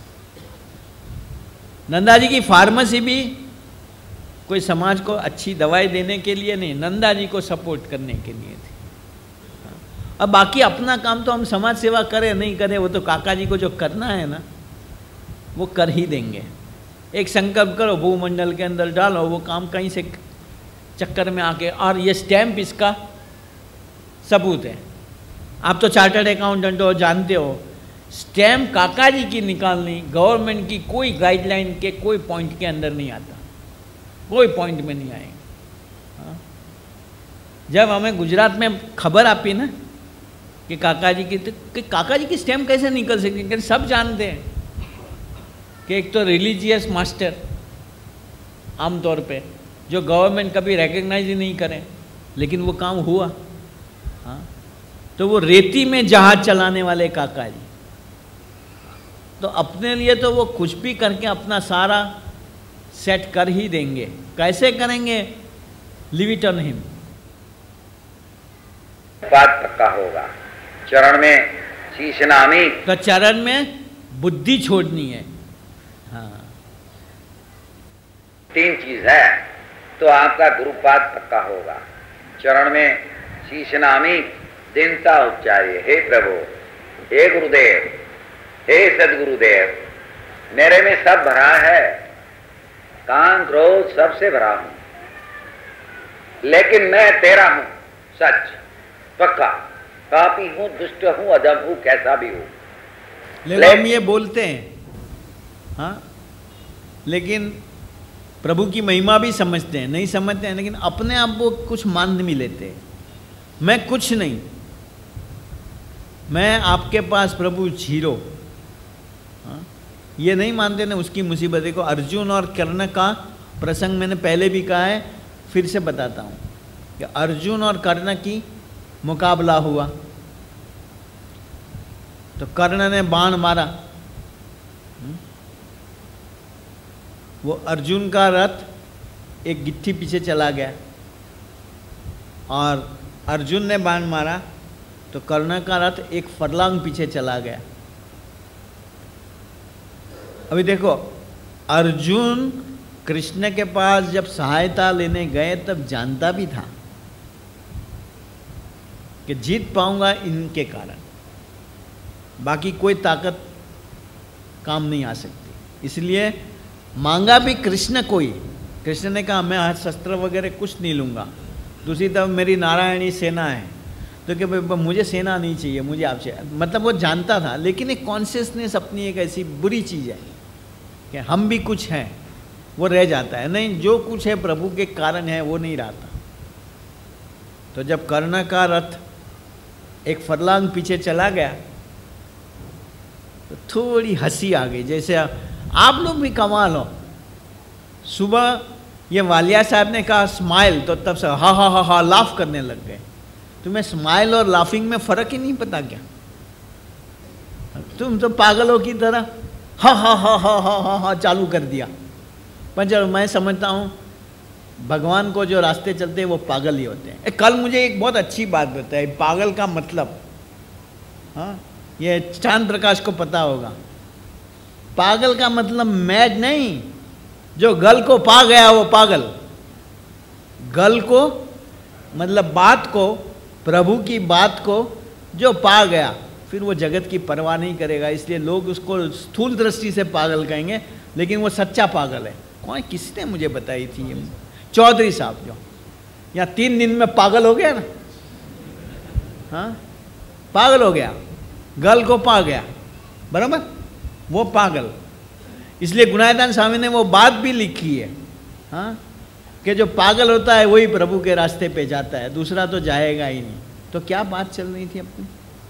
नंदा जी की फार्मेसी भी कोई समाज को अच्छी दवाई देने के लिए नहीं, नंदा जी को सपोर्ट करने के लिए थी। अब बाकी अपना काम तो हम समाज सेवा करें नहीं करें, वो तो काका जी को जो करना है ना वो कर ही देंगे। एक संकल्प करो, भूमंडल के अंदर डालो, वो काम कहीं से चक्कर में आके, और ये स्टैंप इसका सबूत है। आप तो चार्टर्ड अकाउंटेंट हो, जानते हो, स्टैम्प काका जी की निकालनी गवर्नमेंट की कोई गाइडलाइन के कोई पॉइंट के अंदर नहीं आता, कोई पॉइंट में नहीं आएगा। हाँ? जब हमें गुजरात में खबर आपी ना कि काका जी की, तो कि काका जी की स्टैम्प कैसे निकल सकती है, सब जानते हैं कि एक तो रिलीजियस मास्टर आमतौर पे जो गवर्नमेंट कभी रिकग्नाइज ही नहीं करे, लेकिन वो काम हुआ। हाँ? तो वो रेती में जहाज चलाने वाले काका जी, तो अपने लिए तो वो कुछ भी करके अपना सारा सेट कर ही देंगे। कैसे करेंगे, लिव इट ऑन हिम। बात पक्का होगा, चरण में शीश नामी, तो चरण में बुद्धि छोड़नी है। हाँ, तीन चीज है तो आपका गुरुपाद पक्का होगा। चरण में शीश नामी, दीनता उपचारिए। हे प्रभु, हे गुरुदेव, हे सदगुरुदेव, मेरे में सब भरा है, काम क्रोध सबसे भरा हूं, लेकिन मैं तेरा हूं, सच पक्का। पापी हूं, दुष्ट हूं, अधम हूं, कैसा भी हूं। ले हम ये बोलते हैं, हाँ, लेकिन प्रभु की महिमा भी समझते हैं, नहीं समझते हैं, लेकिन अपने आप वो कुछ मान भी लेते हैं। मैं कुछ नहीं, मैं आपके पास प्रभु जीरो। हाँ? ये नहीं मानते ना उसकी मुसीबत। देखो अर्जुन और कर्ण का प्रसंग मैंने पहले भी कहा है, फिर से बताता हूँ कि अर्जुन और कर्ण की मुकाबला हुआ तो कर्ण ने बाण मारा, वो अर्जुन का रथ एक गिट्टी पीछे चला गया, और अर्जुन ने बाण मारा तो कर्ण का रथ एक फरलांग पीछे चला गया। अभी देखो, अर्जुन कृष्ण के पास जब सहायता लेने गए तब जानता भी था कि जीत पाऊंगा इनके कारण, बाकी कोई ताकत काम नहीं आ सकती। इसलिए मांगा भी कृष्ण को ही। कृष्ण ने कहा मैं शस्त्र वगैरह कुछ नहीं लूँगा, दूसरी तरफ मेरी नारायणी सेना है, तो कि मुझे सेना नहीं चाहिए, मुझे आपसे, मतलब वो जानता था। लेकिन एक कॉन्शियसनेस अपनी एक ऐसी बुरी चीज़ है कि हम भी कुछ हैं, वो रह जाता है। नहीं, जो कुछ है प्रभु के कारण है, वो नहीं रहता। तो जब कर्ण का रथ एक फरलांग पीछे चला गया तो थोड़ी हंसी आ गई। जैसे आप लोग भी कमाल हो, सुबह ये वालिया साहब ने कहा स्माइल, तो तब से हा हा हा हा लाफ करने लग गए। तुम्हें स्माइल और लाफिंग में फ़र्क ही नहीं पता क्या? तुम तो पागलों की तरह हा हा हा हा हा हा हा चालू कर दिया। पर जब मैं समझता हूँ भगवान को जो रास्ते चलते हैं वो पागल ही होते हैं। ए, कल मुझे एक बहुत अच्छी बात बताई, पागल का मतलब, हाँ, ये चांद प्रकाश को पता होगा। पागल का मतलब मैड नहीं, जो गल को पा गया वो पागल। गल को मतलब बात को, प्रभु की बात को जो पा गया, फिर वो जगत की परवाह नहीं करेगा। इसलिए लोग उसको स्थूल दृष्टि से पागल कहेंगे, लेकिन वो सच्चा पागल है। कौन, किसने मुझे बताई थी ये? चौधरी साहब, जो यहाँ तीन दिन में पागल हो गया ना, हाँ पागल हो गया, गल को पा गया, बराबर, वो पागल। इसलिए गुणायतान स्वामी ने वो बात भी लिखी है, हाँ, कि जो पागल होता है वही प्रभु के रास्ते पे जाता है, दूसरा तो जाएगा ही नहीं। तो क्या बात चल रही थी अपनी,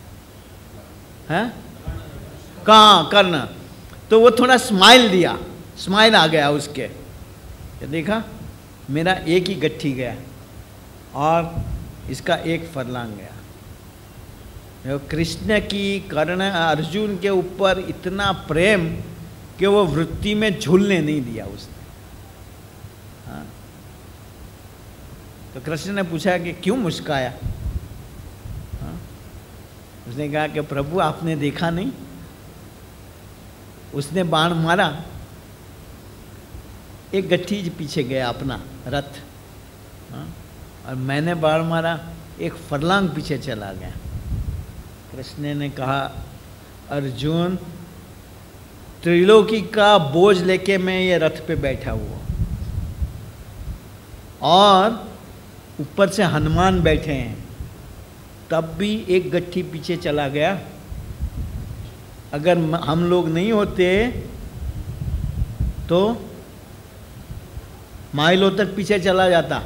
है कहाँ करना? तो वो थोड़ा स्माइल दिया, स्माइल आ गया उसके, देखा मेरा एक ही गट्ठी गया और इसका एक फरलांग गया। कृष्ण की कर्ण अर्जुन के ऊपर इतना प्रेम कि वो वृत्ति में झूलने नहीं दिया उसने। हाँ? तो कृष्ण ने पूछा कि क्यों मुस्काया? हाँ? उसने कहा कि प्रभु आपने देखा नहीं, उसने बाण मारा, एक गट्ठी पीछे गया अपना रथ, हाँ? और मैंने बाण मारा, एक फरलांग पीछे चला गया। कृष्ण ने कहा अर्जुन, त्रिलोकी का बोझ लेके मैं ये रथ पे बैठा हुआ और ऊपर से हनुमान बैठे हैं, तब भी एक गट्ठी पीछे चला गया। अगर हम लोग नहीं होते तो माइलों तक पीछे चला जाता।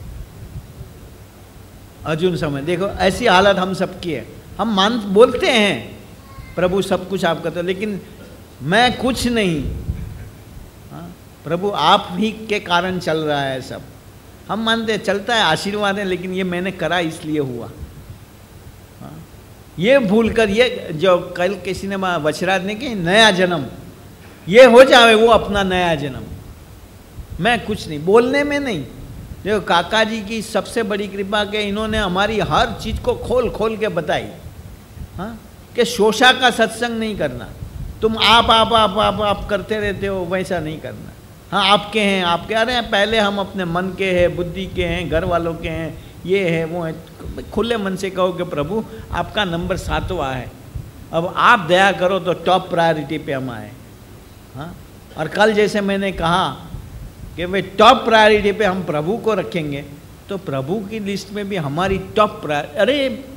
अर्जुन समय देखो, ऐसी हालत हम सबकी है। हम मान बोलते हैं प्रभु सब कुछ आप करते हो, लेकिन मैं कुछ नहीं, हाँ? प्रभु आप ही के कारण चल रहा है सब। हम मानते हैं चलता है, आशीर्वाद है, लेकिन ये मैंने करा इसलिए हुआ। हाँ? ये भूल कर, ये जो कल किसी ने वचराज ने कि नया जन्म, ये हो जाए वो अपना नया जन्म। मैं कुछ नहीं, बोलने में नहीं। देखो काका जी की सबसे बड़ी कृपा के इन्होंने हमारी हर चीज़ को खोल खोल के बताई, हाँ, कि शोषा का सत्संग नहीं करना। तुम आप आप आप आप आप करते रहते हो, वैसा नहीं करना। हाँ आपके हैं, आपके, अरे पहले हम अपने मन के हैं, बुद्धि के हैं, घर वालों के हैं, ये है वो है। खुले मन से कहो कि प्रभु आपका नंबर सातवां है, अब आप दया करो तो टॉप प्रायोरिटी पे हम आए। हाँ, और कल जैसे मैंने कहा कि वे टॉप प्रायोरिटी पे हम प्रभु को रखेंगे, तो प्रभु की लिस्ट में भी हमारी टॉप प्रायोरिटी, अरे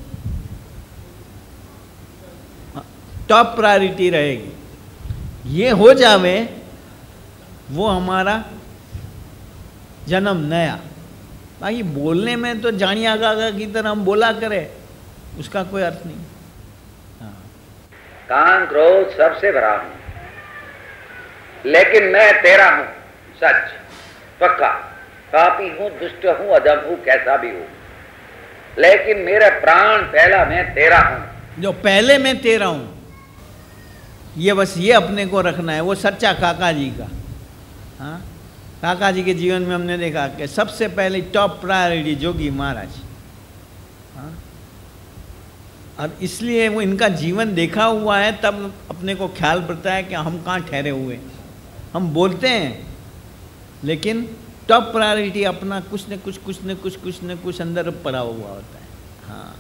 टॉप प्रायोरिटी रहेगी। ये हो जावे वो हमारा जन्म नया। बाकी बोलने में तो जानिया गागा की तरह हम बोला करें, उसका कोई अर्थ नहीं। हाँ। काम क्रोध सबसे भरा हूं, लेकिन मैं तेरा हूं, सच पक्का। पापी हूं, दुष्ट हूं, अधम हूं, कैसा भी हूं, लेकिन मेरा प्राण पहला मैं तेरा हूं। जो पहले मैं तेरा हूं, ये बस ये अपने को रखना है। वो सच्चा काका जी का, हाँ, काका जी के जीवन में हमने देखा कि सबसे पहले टॉप प्रायोरिटी जोगी महाराज, हाँ, और इसलिए वो इनका जीवन देखा हुआ है, तब अपने को ख्याल पड़ता है कि हम कहाँ ठहरे हुए। हम बोलते हैं लेकिन टॉप प्रायोरिटी अपना कुछ न कुछ कुछ न कुछ कुछ न कुछ अंदर पड़ा हुआ होता है। हाँ,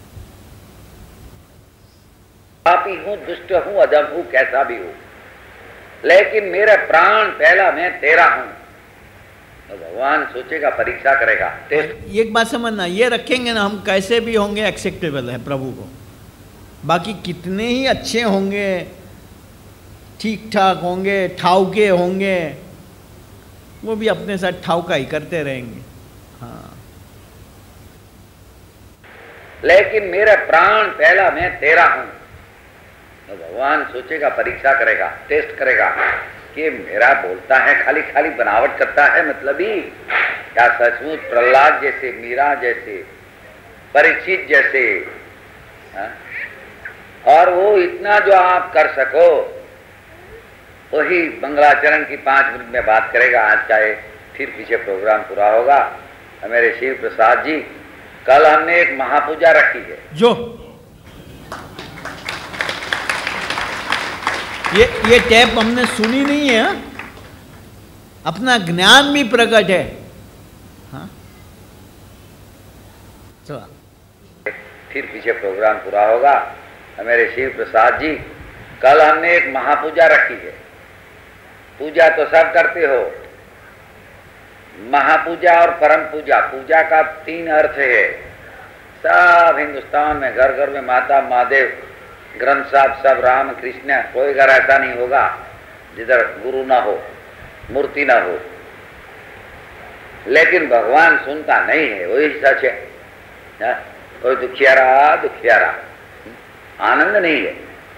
पापी हूं, दुष्ट हूं, अधम हूं, कैसा भी हूं, लेकिन मेरा प्राण पहला मैं तेरा हूं। तो भगवान सोचेगा, परीक्षा करेगा। एक बात समझना, ये रखेंगे ना हम, कैसे भी होंगे एक्सेप्टेबल है प्रभु को। बाकी कितने ही अच्छे होंगे, ठीक ठाक होंगे, ठाउके होंगे, वो भी अपने साथ ठाउका ही करते रहेंगे। हाँ, लेकिन मेरा प्राण पहला मैं तेरा हूं। तो भगवान सोचेगा, परीक्षा करेगा, टेस्ट करेगा कि मेरा बोलता है, खाली खाली बनावट करता है, मतलब ही क्या सचमुच प्रहलाद जैसे, मीरा जैसे, परीक्षित जैसे, हा? और वो इतना जो आप कर सको, वही मंगलाचरण की पांच मिनट में बात करेगा। आज का ये फिर पीछे प्रोग्राम पूरा होगा। मेरे शिव प्रसाद जी, कल हमने एक महापूजा रखी है। जो ये ये टैप हमने सुनी नहीं है, अपना ज्ञान भी प्रकट है। हाँ, चलो फिर पीछे प्रोग्राम पूरा होगा। मेरे शिव प्रसाद जी, कल हमने एक महापूजा रखी है। पूजा तो सब करते हो, महापूजा और परम पूजा। पूजा का तीन अर्थ है। सब हिंदुस्तान में घर घर में माता महादेव ग्रंथ साहब सब राम कृष्ण, कोई घर ऐसा नहीं होगा जिधर गुरु ना हो, मूर्ति ना हो। लेकिन भगवान सुनता नहीं है, वही सच है, है? कोई दुखिया रहा दुखिया रहा, आनंद नहीं है।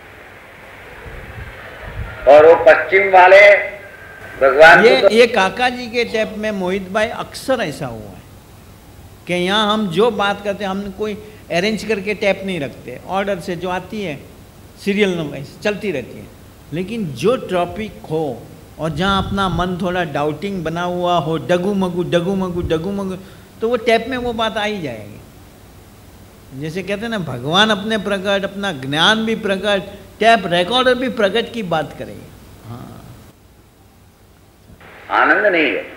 और वो पश्चिम वाले भगवान ये तो ये काका जी के टेप में मोहित भाई अक्सर ऐसा हुआ है कि यहाँ हम जो बात करते हैं, हम कोई अरेंज करके टेप नहीं रखते, ऑर्डर से जो आती है सीरियल नंबर चलती रहती है। लेकिन जो टॉपिक हो और जहाँ अपना मन थोड़ा डाउटिंग बना हुआ हो, डगू मगू डगू मगू डगू मगू, तो वो टेप में वो बात आ ही जाएगी। जैसे कहते हैं ना, भगवान अपने प्रकट, अपना ज्ञान भी प्रकट, टेप रिकॉर्डर भी प्रकट की बात करेंगे। हाँ, आनंद नहीं है।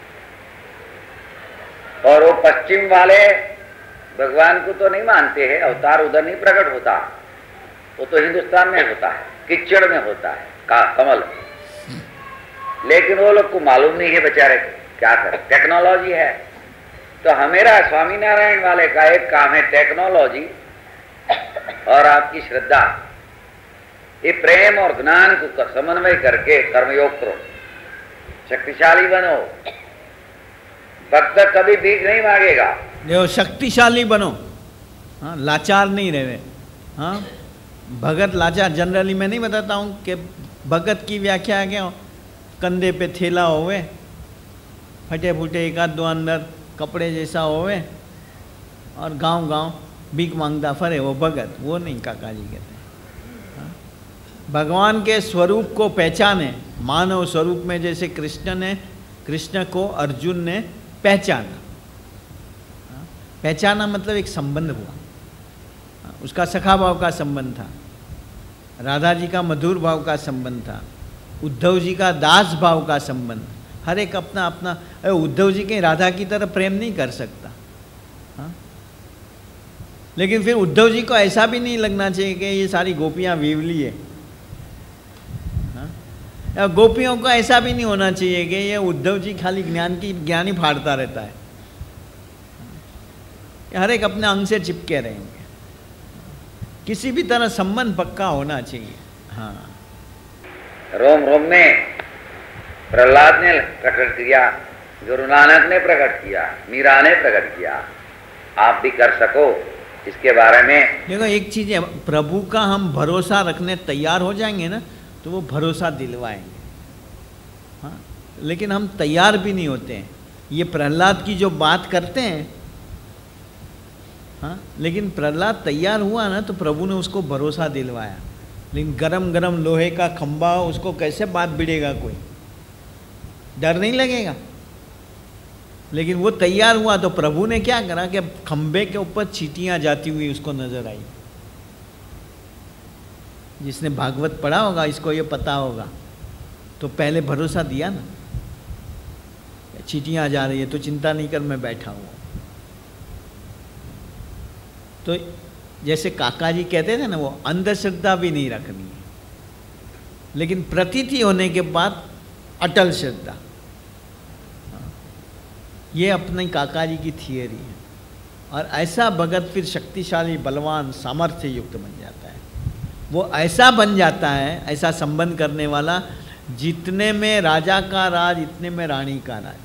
और वो पश्चिम वाले भगवान को तो नहीं मानते हैं, अवतार उधर नहीं प्रकट होता, वो तो हिंदुस्तान में होता है, किचड़ में होता है का कमल। लेकिन वो लोग को मालूम नहीं है बेचारे, क्या करें, टेक्नोलॉजी है। तो हमेरा स्वामीनारायण वाले का एक काम है टेक्नोलॉजी और आपकी श्रद्धा, ये प्रेम और ज्ञान को समन्वय करके कर्मयोग करो, शक्तिशाली बनो। भक्त कभी भीख नहीं मांगेगा। देखो शक्तिशाली बनो, हाँ, लाचार नहीं रहे। हाँ, भगत लाचार, जनरली मैं नहीं बताता हूँ कि भगत की व्याख्या है क्या, कंधे पे थैला होवे, फटे फूटे एक आध दो अंदर कपड़े जैसा होवे और गांव गांव भीख मांगता फरे, वो भगत, वो नहीं काका जी कहते हैं। हाँ? भगवान के स्वरूप को पहचाने, मानव स्वरूप में जैसे कृष्ण ने, कृष्ण को अर्जुन ने पहचाना। हाँ? पहचाना मतलब एक संबंध हुआ। हाँ? उसका सखा भाव का संबंध था, राधा जी का मधुर भाव का संबंध था, उद्धव जी का दास भाव का संबंध। हर एक अपना अपना, उद्धव जी के राधा की तरह प्रेम नहीं कर सकता। हाँ? लेकिन फिर उद्धव जी को ऐसा भी नहीं लगना चाहिए कि ये सारी गोपियां वीवली है। हाँ? गोपियों को ऐसा भी नहीं होना चाहिए कि ये उद्धव जी खाली ज्ञान की ज्ञान ही फाड़ता रहता है। हर एक अपने अंग से चिपके रहेंगे, किसी भी तरह संबंध पक्का होना चाहिए। हाँ, रोम रोम में प्रहलाद ने प्रकट किया, गुरु नानक ने प्रकट किया, मीरा ने प्रकट किया, आप भी कर सको इसके बारे में। देखो एक चीज है, प्रभु का हम भरोसा रखने तैयार हो जाएंगे ना तो वो भरोसा दिलवाएंगे। हाँ, लेकिन हम तैयार भी नहीं होते हैं। ये प्रहलाद की जो बात करते हैं, हाँ, लेकिन प्रहलाद तैयार हुआ ना तो प्रभु ने उसको भरोसा दिलवाया। लेकिन गरम गरम लोहे का खंबा, उसको कैसे बात भिड़ेगा, कोई डर नहीं लगेगा। लेकिन वो तैयार हुआ तो प्रभु ने क्या करा कि खंबे के ऊपर चींटियां जाती हुई उसको नजर आई। जिसने भागवत पढ़ा होगा इसको ये पता होगा। तो पहले भरोसा दिया ना, चींटियां जा रही है तो चिंता नहीं कर, मैं बैठा हूँ। तो जैसे काका जी कहते थे ना, वो अंधश्रद्धा भी नहीं रखनी है, लेकिन प्रतीति होने के बाद अटल श्रद्धा। ये अपनी काका जी की थियरी है। और ऐसा भगत फिर शक्तिशाली, बलवान, सामर्थ्य युक्त बन जाता है। वो ऐसा बन जाता है, ऐसा संबंध करने वाला, जितने में राजा का राज इतने में रानी का राज,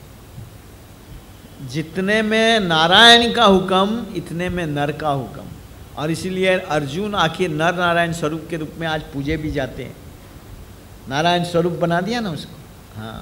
जितने में नारायण का हुक्म इतने में नर का हुक्म। और इसीलिए अर्जुन आखिर नर नारायण स्वरूप के रूप में आज पूजे भी जाते हैं। नारायण स्वरूप बना दिया ना उसको। हाँ,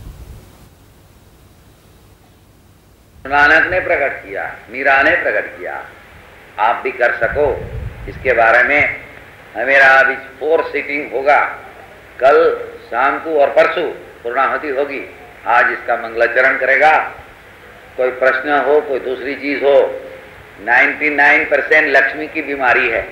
नानक ने प्रकट किया, मीरा ने प्रकट किया, आप भी कर सको इसके बारे में। मेरा अभी फोर सीटिंग होगा, कल शाम को और परसों पूर्णाहुति होगी। आज इसका मंगलाचरण करेगा। कोई प्रश्न हो, कोई दूसरी चीज हो, निन्यानवे परसेंट लक्ष्मी की बीमारी है,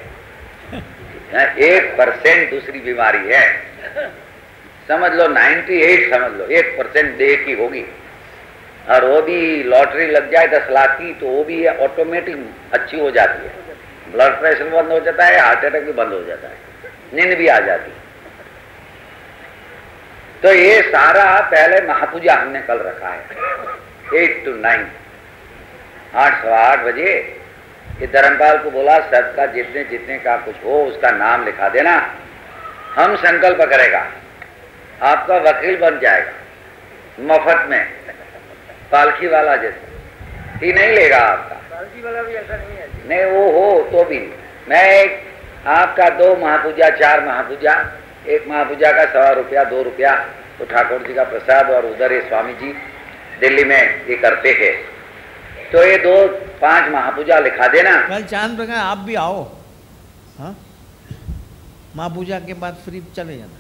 एक परसेंट दूसरी बीमारी है। समझ लो अट्ठानवे समझ लो, एक परसेंट देह की होगी। और वो भी लॉटरी लग जाए दस लाख की तो वो भी ऑटोमेटिक अच्छी हो जाती है। ब्लड प्रेशर बंद हो जाता है, हार्ट अटैक भी बंद हो जाता है, नींद भी आ जाती है। तो ये सारा पहले महापूजा हमने कल रखा है एट टू नाइन, आठ सवा आठ बजे। ये धर्मपाल को बोला सबका जितने जितने का कुछ हो उसका नाम लिखा देना, हम संकल्प करेगा, आपका वकील बन जाएगा मफत में, पालकी वाला जैसा ही नहीं लेगा आपका। पालकी वाला भी ऐसा नहीं है, नहीं वो हो तो भी। मैं एक आपका दो महापूजा चार महापूजा, एक महापूजा का सवा रुपया दो रुपया तो ठाकुर जी का प्रसाद, और उधर ये स्वामी जी दिल्ली में ये करते हैं, तो ये दो पांच महापूजा लिखा देना। कल चांद प्रकाश आप भी आओ, हाँ महापूजा के बाद फ्री चले जाना।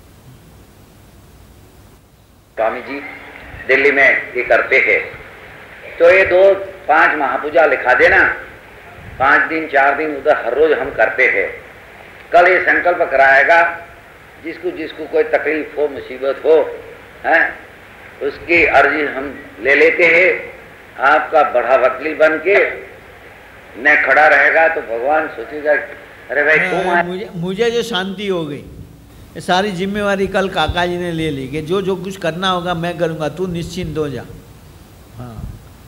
स्वामी जी दिल्ली में ये करते हैं, तो ये दो पांच महापूजा लिखा देना, पांच दिन चार दिन उधर हर रोज हम करते हैं। कल ये संकल्प कराएगा, जिसको जिसको कोई तकलीफ हो मुसीबत हो हैं, उसकी अर्जी हम ले लेते हैं। आपका बड़ा वकील बन के न खड़ा रहेगा तो भगवान सोचेगा अरे भाई तुम आए। मुझे मुझे जो शांति हो गई, ये सारी जिम्मेवारी कल काका जी ने ले ली कि जो जो कुछ करना होगा मैं करूँगा, तू निश्चिंत हो जा। हाँ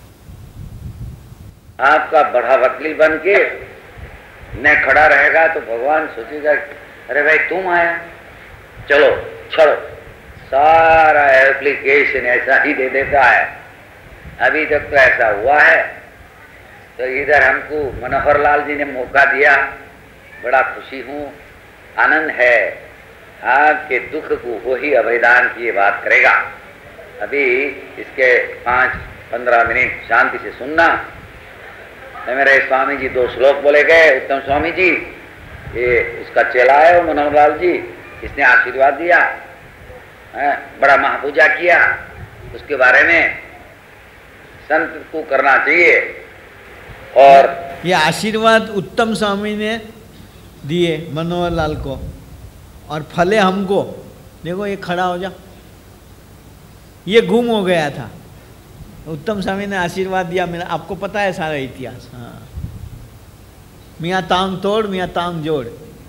आपका बड़ा वकील बन के न खड़ा रहेगा तो भगवान सोचेगा अरे भाई तुम आया, चलो छोड़ो, सारा एप्लीकेशन ऐसा ही दे देता है। अभी तक तो ऐसा हुआ है, तो इधर हमको मनोहर लाल जी ने मौका दिया, बड़ा खुशी हूँ, आनंद है। आपके दुख को वो ही अभयदान की बात करेगा। अभी इसके पाँच पंद्रह मिनट शांति से सुनना। तो मेरे स्वामी जी दो श्लोक बोले गए, उत्तम स्वामी जी ये उसका चेला है मनोहर लाल जी, इसने आशीर्वाद दिया, है, बड़ा महापूजा किया, उसके बारे में संत को करना चाहिए। और ये आशीर्वाद उत्तम स्वामी ने दिए मनोहर लाल को, और फले हमको। देखो ये खड़ा हो जा, ये गुम हो गया था, उत्तम स्वामी ने आशीर्वाद दिया। मेरा आपको पता है सारा इतिहास। हाँ मियाँ तांग तोड़ मियाँ तांग जोड़,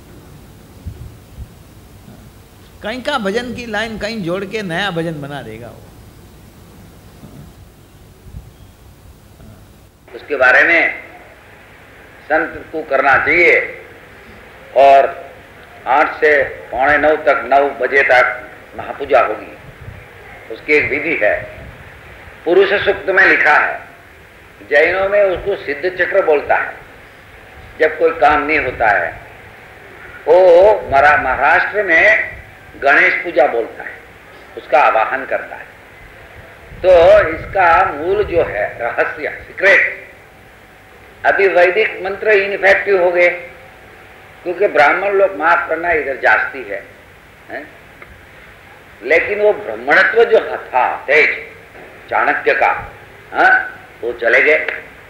कहीं का भजन की लाइन कहीं जोड़ के नया भजन बना देगा वो। उसके बारे में संत को करना चाहिए। और आठ से पौने नौ तक, नौ बजे तक महापूजा होगी। उसकी एक विधि है, पुरुष सूक्त में लिखा है, जैनों में उसको सिद्ध चक्र बोलता है। जब कोई काम नहीं होता है, वो महाराष्ट्र में गणेश पूजा बोलता है, उसका आवाहन करता है। तो इसका मूल जो है रहस्य, सीक्रेट, अभी वैदिक मंत्र इनफेक्टिव हो गए, क्योंकि ब्राह्मण लोग माफ करना इधर जास्ती है, है? लेकिन वो ब्राह्मणत्व जो था तेज चाणक्य का, हा? वो चले गए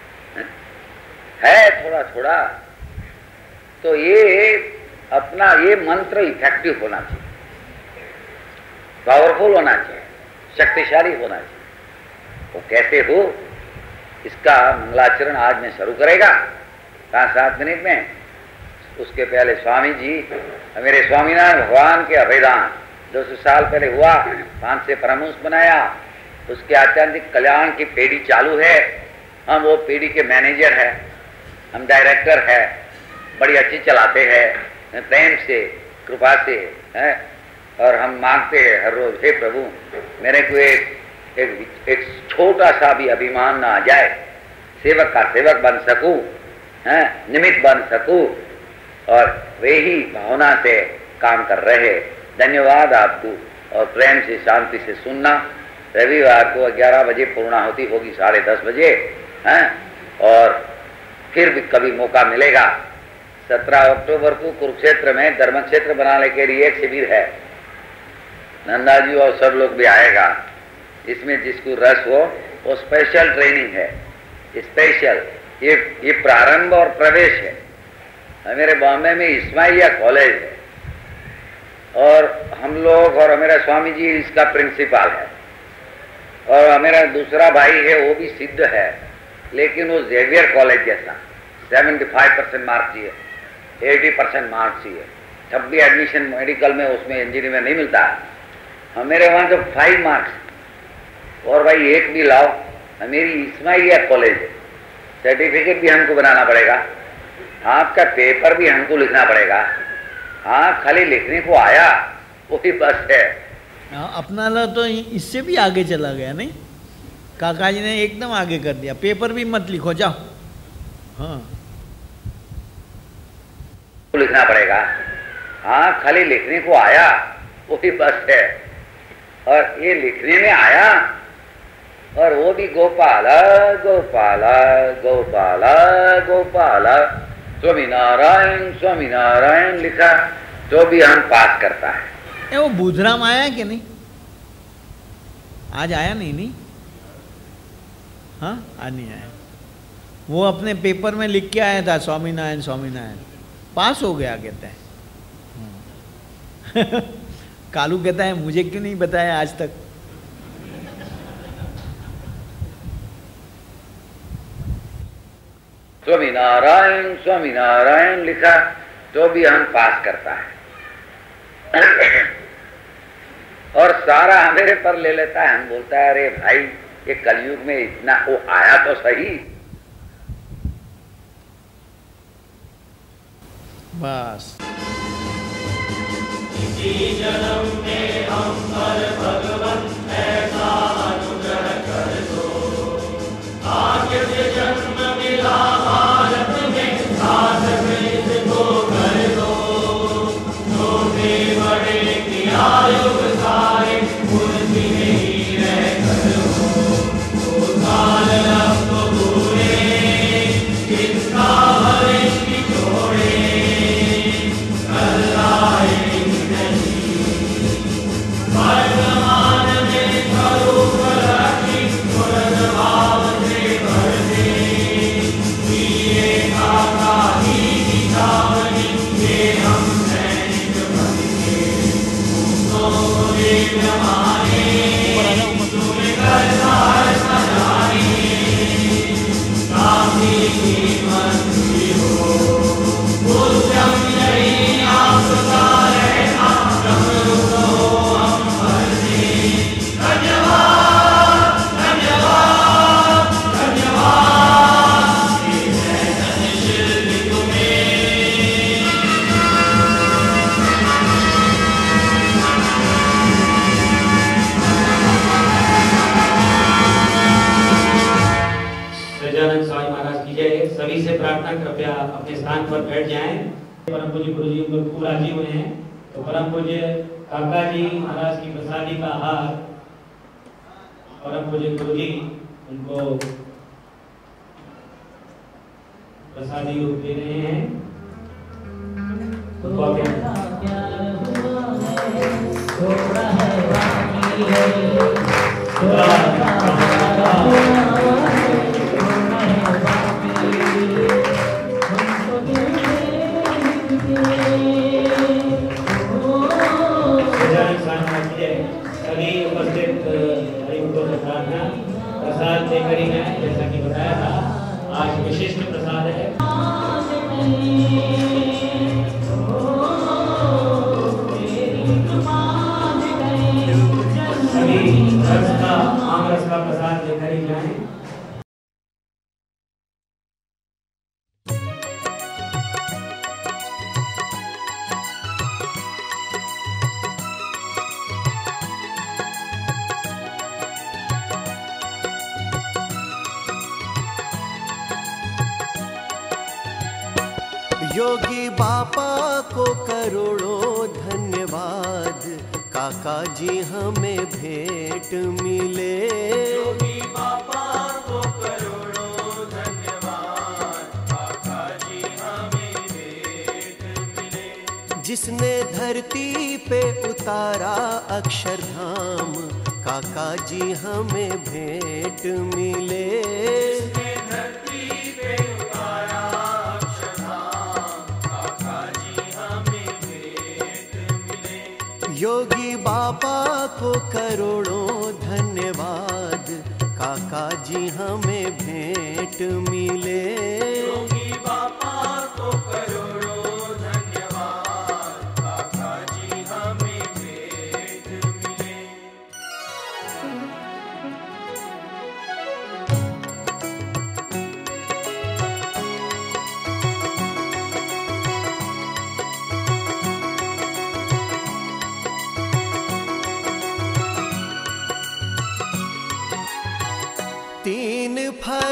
है थोड़ा थोड़ा। तो ये अपना ये मंत्र इफेक्टिव होना चाहिए, पावरफुल होना चाहिए, शक्तिशाली होना चाहिए। वो कैसे हो, इसका मंगलाचरण आज में शुरू करेगा पाँच सात मिनट में। उसके पहले स्वामी जी, मेरे स्वामीनारायण भगवान के अभयदान दो सौ साल पहले हुआ, पांच से परमहंस बनाया। उसके आचार्य कल्याण की पीढ़ी चालू है, हम वो पीढ़ी के मैनेजर है, हम डायरेक्टर है, बड़ी अच्छी चलाते हैं प्रेम से, कृपा से, है। और हम मांगते हैं हर रोज, हे प्रभु मेरे को एक एक, एक छोटा सा भी अभिमान ना आ जाए, सेवक का सेवक बन सकूं, है, निमित्त बन सकूं, और वे ही भावना से काम कर रहे। धन्यवाद आपको, और प्रेम से शांति से सुनना। रविवार को ग्यारह बजे पूर्णाहुति होगी, साढ़े दस बजे, हैं, और फिर भी कभी मौका मिलेगा। सत्रह अक्टूबर को कुरुक्षेत्र में धर्म क्षेत्र बनाने के लिए एक शिविर है, नंदा जी और सब लोग भी आएगा। इसमें जिसको रस हो वो स्पेशल ट्रेनिंग है, स्पेशल। ये ये प्रारंभ और प्रवेश है। मेरे बॉम्बे में इस्माइलिया कॉलेज है, और हम लोग और मेरा स्वामी जी इसका प्रिंसिपल है, और मेरा दूसरा भाई है वो भी सिद्ध है, लेकिन वो जेवियर कॉलेज जैसा पचहत्तर परसेंट मार्क्स चाहिए, अस्सी परसेंट मार्क्स चाहिए, तब भी एडमिशन मेडिकल में उसमें इंजीनियरिंग में नहीं मिलता। और मेरे वहां तो फाइव मार्क्स और भाई एक भी लाओ। मेरी इस्माइलिया कॉलेज है, सर्टिफिकेट भी हमको बनाना पड़ेगा, आपका पेपर भी हमको लिखना पड़ेगा। हाँ, खाली लिखने को आया वो भी बस है। अपना लो तो इससे भी आगे चला गया नहीं, काका जी ने एकदम आगे कर दिया, पेपर भी मत लिखो जाओ। हाँ, लिखना पड़ेगा। हाँ, खाली लिखने को आया वो भी बस है। और ये लिखने में आया और वो भी गोपाला गोपाला गोपाला गोपाला स्वामीनारायण स्वामीनारायण लिखा तो भी हम पास करता है। ए, वो बुधराम आया कि नहीं? आज आया नहीं नहीं हाँ, आज नहीं आया। वो अपने पेपर में लिख के आया था स्वामीनारायण स्वामीनारायण, पास हो गया कहता है। कालू कहता है मुझे क्यों नहीं बताया आज तक। स्वामीनारायण स्वामीनारायण लिखा तो भी हम पास करता है। और सारा मेरे पर ले लेता है। हम बोलता है अरे भाई ये कलयुग में इतना वो आया तो सही। बस इसी जन्म में हम पर भगवन ऐसा अनुग्रह कर दो, भाग्य से जन्म मिला भारत में साधक इसको कर दो। छोटे बड़े की आयु सारे मूर्ति में ही रह कर हो, तो साल अब तो पूरे किसका भविष्य छोड़े, कल आएगी नहीं वर्तमान में स्वरूप रखी पूर्ण भाव से भर दे। ये काका ही की छावनी ये हम सैनिक बन के भूतों के जमाने तुम्हें करतार सजाने, काफी कीमत भी हो उद्यम यही आपका रहना, कमरों को हम भर दे। धन्यवाद धन्यवाद धन्यवाद ये है धनशिल्पी तुम्हें। सजानंद स्वामी महाराज की जय। सभी से प्रार्थना कृपया अपने स्थान पर बैठ जाएं। परम पूज्य गुरु जी बिल्कुल राजी हुए हैं, तो परम पूज्य काका जी महाराज की प्रसादी का हार परम पूज्य गुरु जी उनको प्रसादी रूप दे रहे हैं। उनको सभी उपस्थित हरिभक्तों से प्रार्थना प्रसाद लेकर ही हैं, जैसा कि बताया था आज विशिष्ट प्रसाद है। सभी रस का आम रस का प्रसाद लेकर ही जाएं। योगी बापा को करोड़ों धन्यवाद, काका जी हमें भेंट मिले। योगी बापा को करोड़ों धन्यवाद, काका जी हमें भेंट मिले। जिसने धरती पे उतारा अक्षरधाम, काका जी हमें भेंट मिले। जिसने धरती पे उतारा योगी बाबा को करोड़ों धन्यवाद, काका जी हमें भेंट मिले। योगी बापा को करोड़ों धन्यवाद, काका जी हमें भेंट मिले।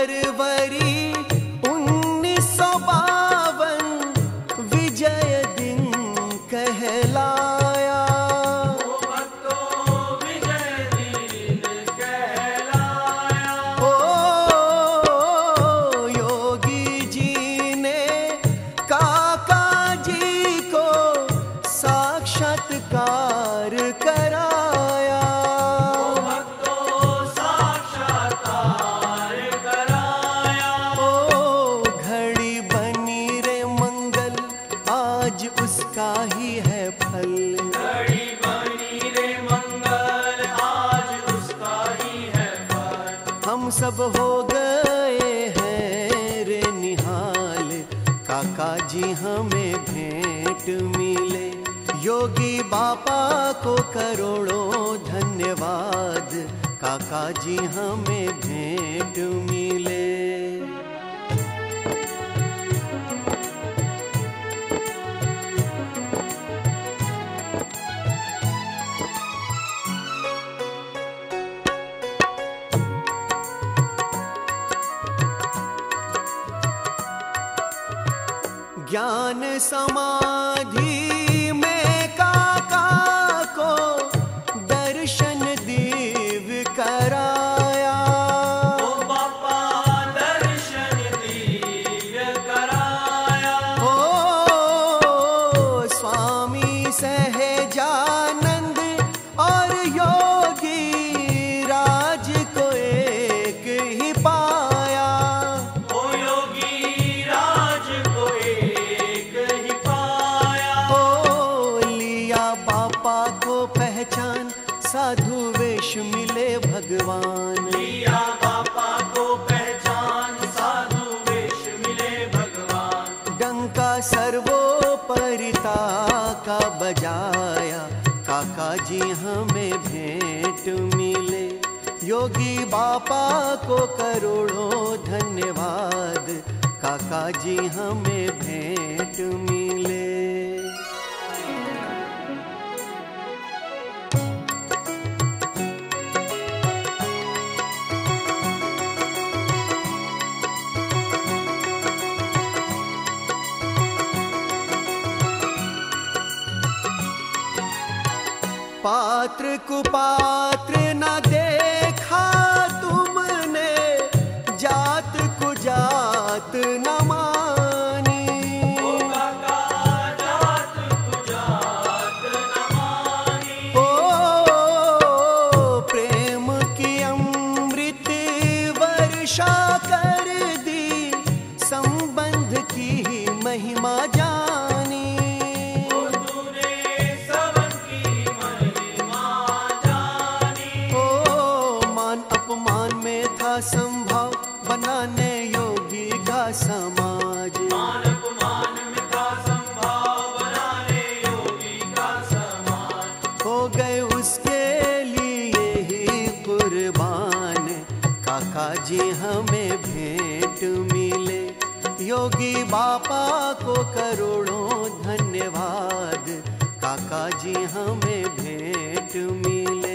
फरवरी उन्नीस सौ बावन विजय दिन कहलाया। विजय दिन कहलाया। ओ योगी जी ने काका जी को साक्षात्कार कराया। साक्षात्कार कराया। ओ घड़ी बनी रे मंगल आज उसका ही है फल। घड़ी बनी रे मंगल आज उसका ही है फल। हम सब हो गए हैं रे निहाल, काका जी हमें भेंट मिले। योगी बापा को करोड़ों धन्यवाद, काका जी हमें भेंट मिले। ज्ञान समाधि में काका को दर्शन दिव्य कराया। ओ बापा दर्शन दिव्य कराया। ओ स्वामी सहजानंद और योगी राज को एक ही पाया। ओ योगी राज को एक ही पाया। ओ लिया बापा को पहचान, साधु वेश मिले भगवान। लिया बापा को पहचान, साधु वेश मिले भगवान। डंका सर्वोपरिता का बजाया, काका जी हमें भेंट मिले। योगी बापा को करोड़ों धन्यवाद, काका जी हमें भेंट मिले। पात्र कुपात्र न देखा तुमने, जात कुजात न मानी। ओ काका जात कुजात न मानी। ओ प्रेम की अमृत वर्षा कर दी, संबंध की महिमा जानी। ओ तूने सबन की महिमा जानी। ओ मान अपमान में था संभाव, बनाने योगी का समाज। मान अपमान में था संभाव, बनाने योगी का समाज। हो गए उसके लिए ही कुर्बान, काका जी हमें भेंट मिले। योगी बापा को करोड़ों धन्यवाद, काका जी हमें भेंट मिले।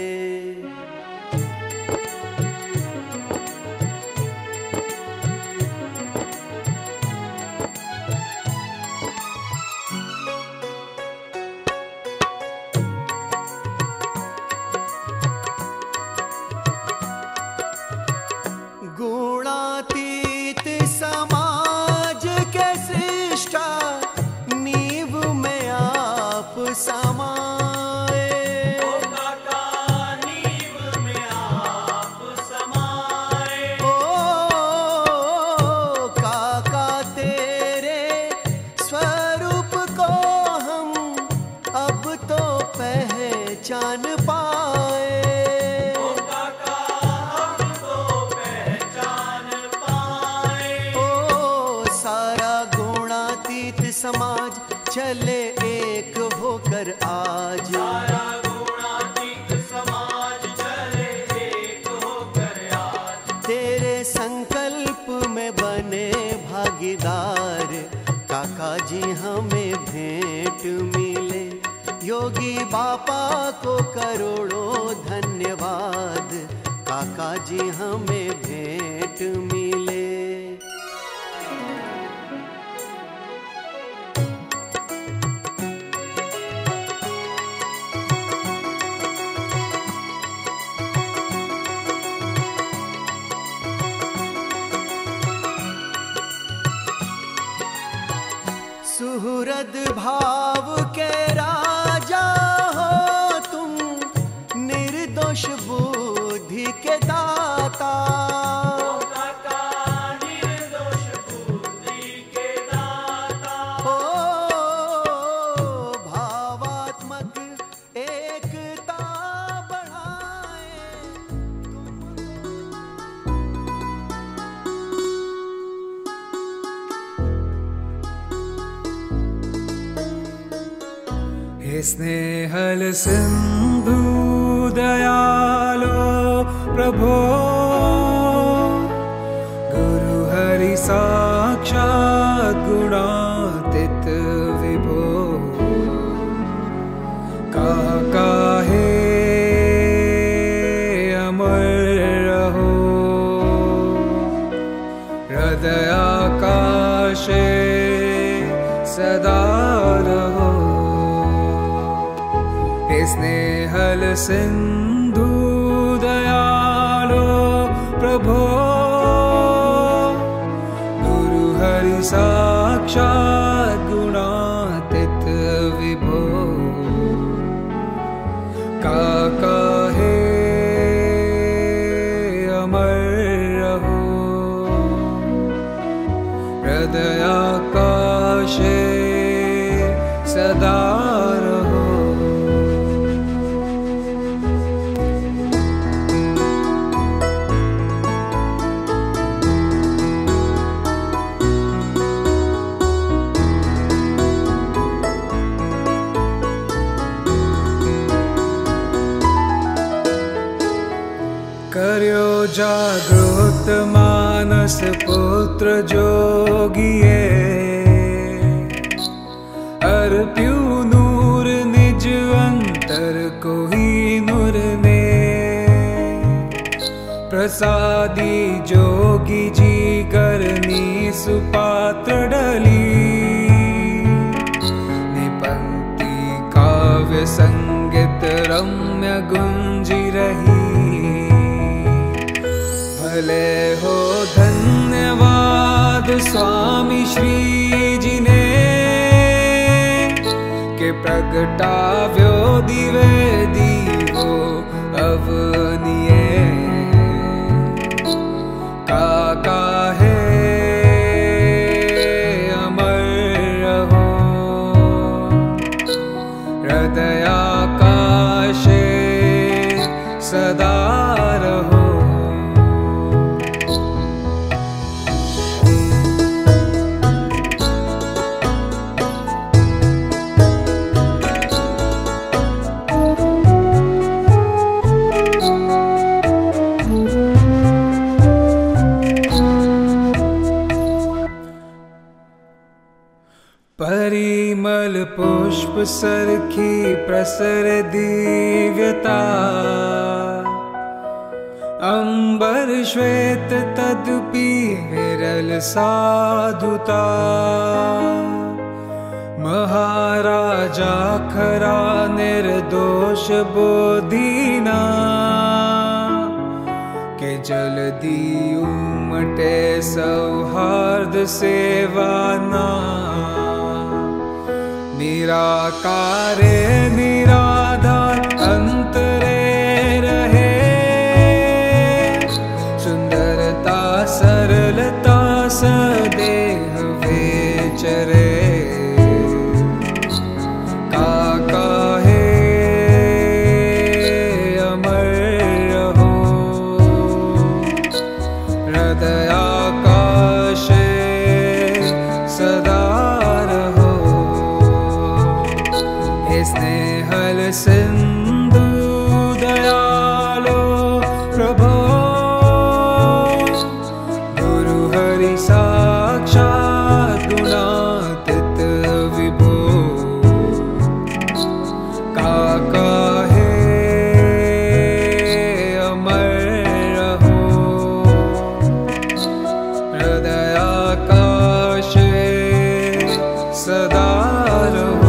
गुणातीत समाज के सृष्टा, नींव में आप समाए। ओ काका नींव में आप समाए। ओ काका तेरे स्वरूप को हम अब तो पहचान पाए। ओ काका हम तो पहचान पाए। ओ सारा गुणातीत समाज चले एक होकर आज। सारा गुणातीत समाज चले एक होकर आज। तेरे संकल्प में बने भागीदार, काका जी हमें भेंट मिले। योगी बापा को करोड़ों धन्यवाद, काका जी हमें भेंट मिले। सुहृद भाव के राजा हो तुम, निर्दोष बुद्धि के दाता। निर्दोष बुद्धि के दाता हो, भावात्मक एकता बढ़ाए हे स्नेहल सिंधु दयालो प्रभो, गुरु हरि साक्षात गुणातीत विभो। काका हे अमर रहो, हृदय आकाशे सदा रहो। स्नेहल सिंधु दयालो प्रभो, गुरु हरि साक्षात गुणातीत विभो। काका हे अमर रहो, हृदय आकाशे सदा रहो। कर्यो जागृत मानस पुत्र जोगिए, अर्प्यू नूर निज अंतर को ही नूर ने। प्रसादी जोगी जी करनी सुपात्र डली, निपंक्ति काव्य संगीत रम्य गुंजी रही। भले हो धन्यवाद स्वामी श्री जी ने, के प्रगटाव्यो दिवे दीवो अवनिये। काका हे अमर रहो, हृदय आकाशे सदा रहो। परिमल पुष्प सरखी प्रसर दिव्यता, अंबर श्वेत तदपि विरल साधुता। महाराजा खरा निर्दोष बोधिना, के जल्दी उमटे सौहार्द सेवाना। निराकारे निराधार अंतरे रहे, सुंदरता सरलता सदेह विचरे। काका हे अमर रहो, हृदय आकाशे सदा रहो। स्नेहल सिंधु दयालो प्रभो, गुरु हरि साक्षात गुणातीत विभो। काका हे अमर रहो।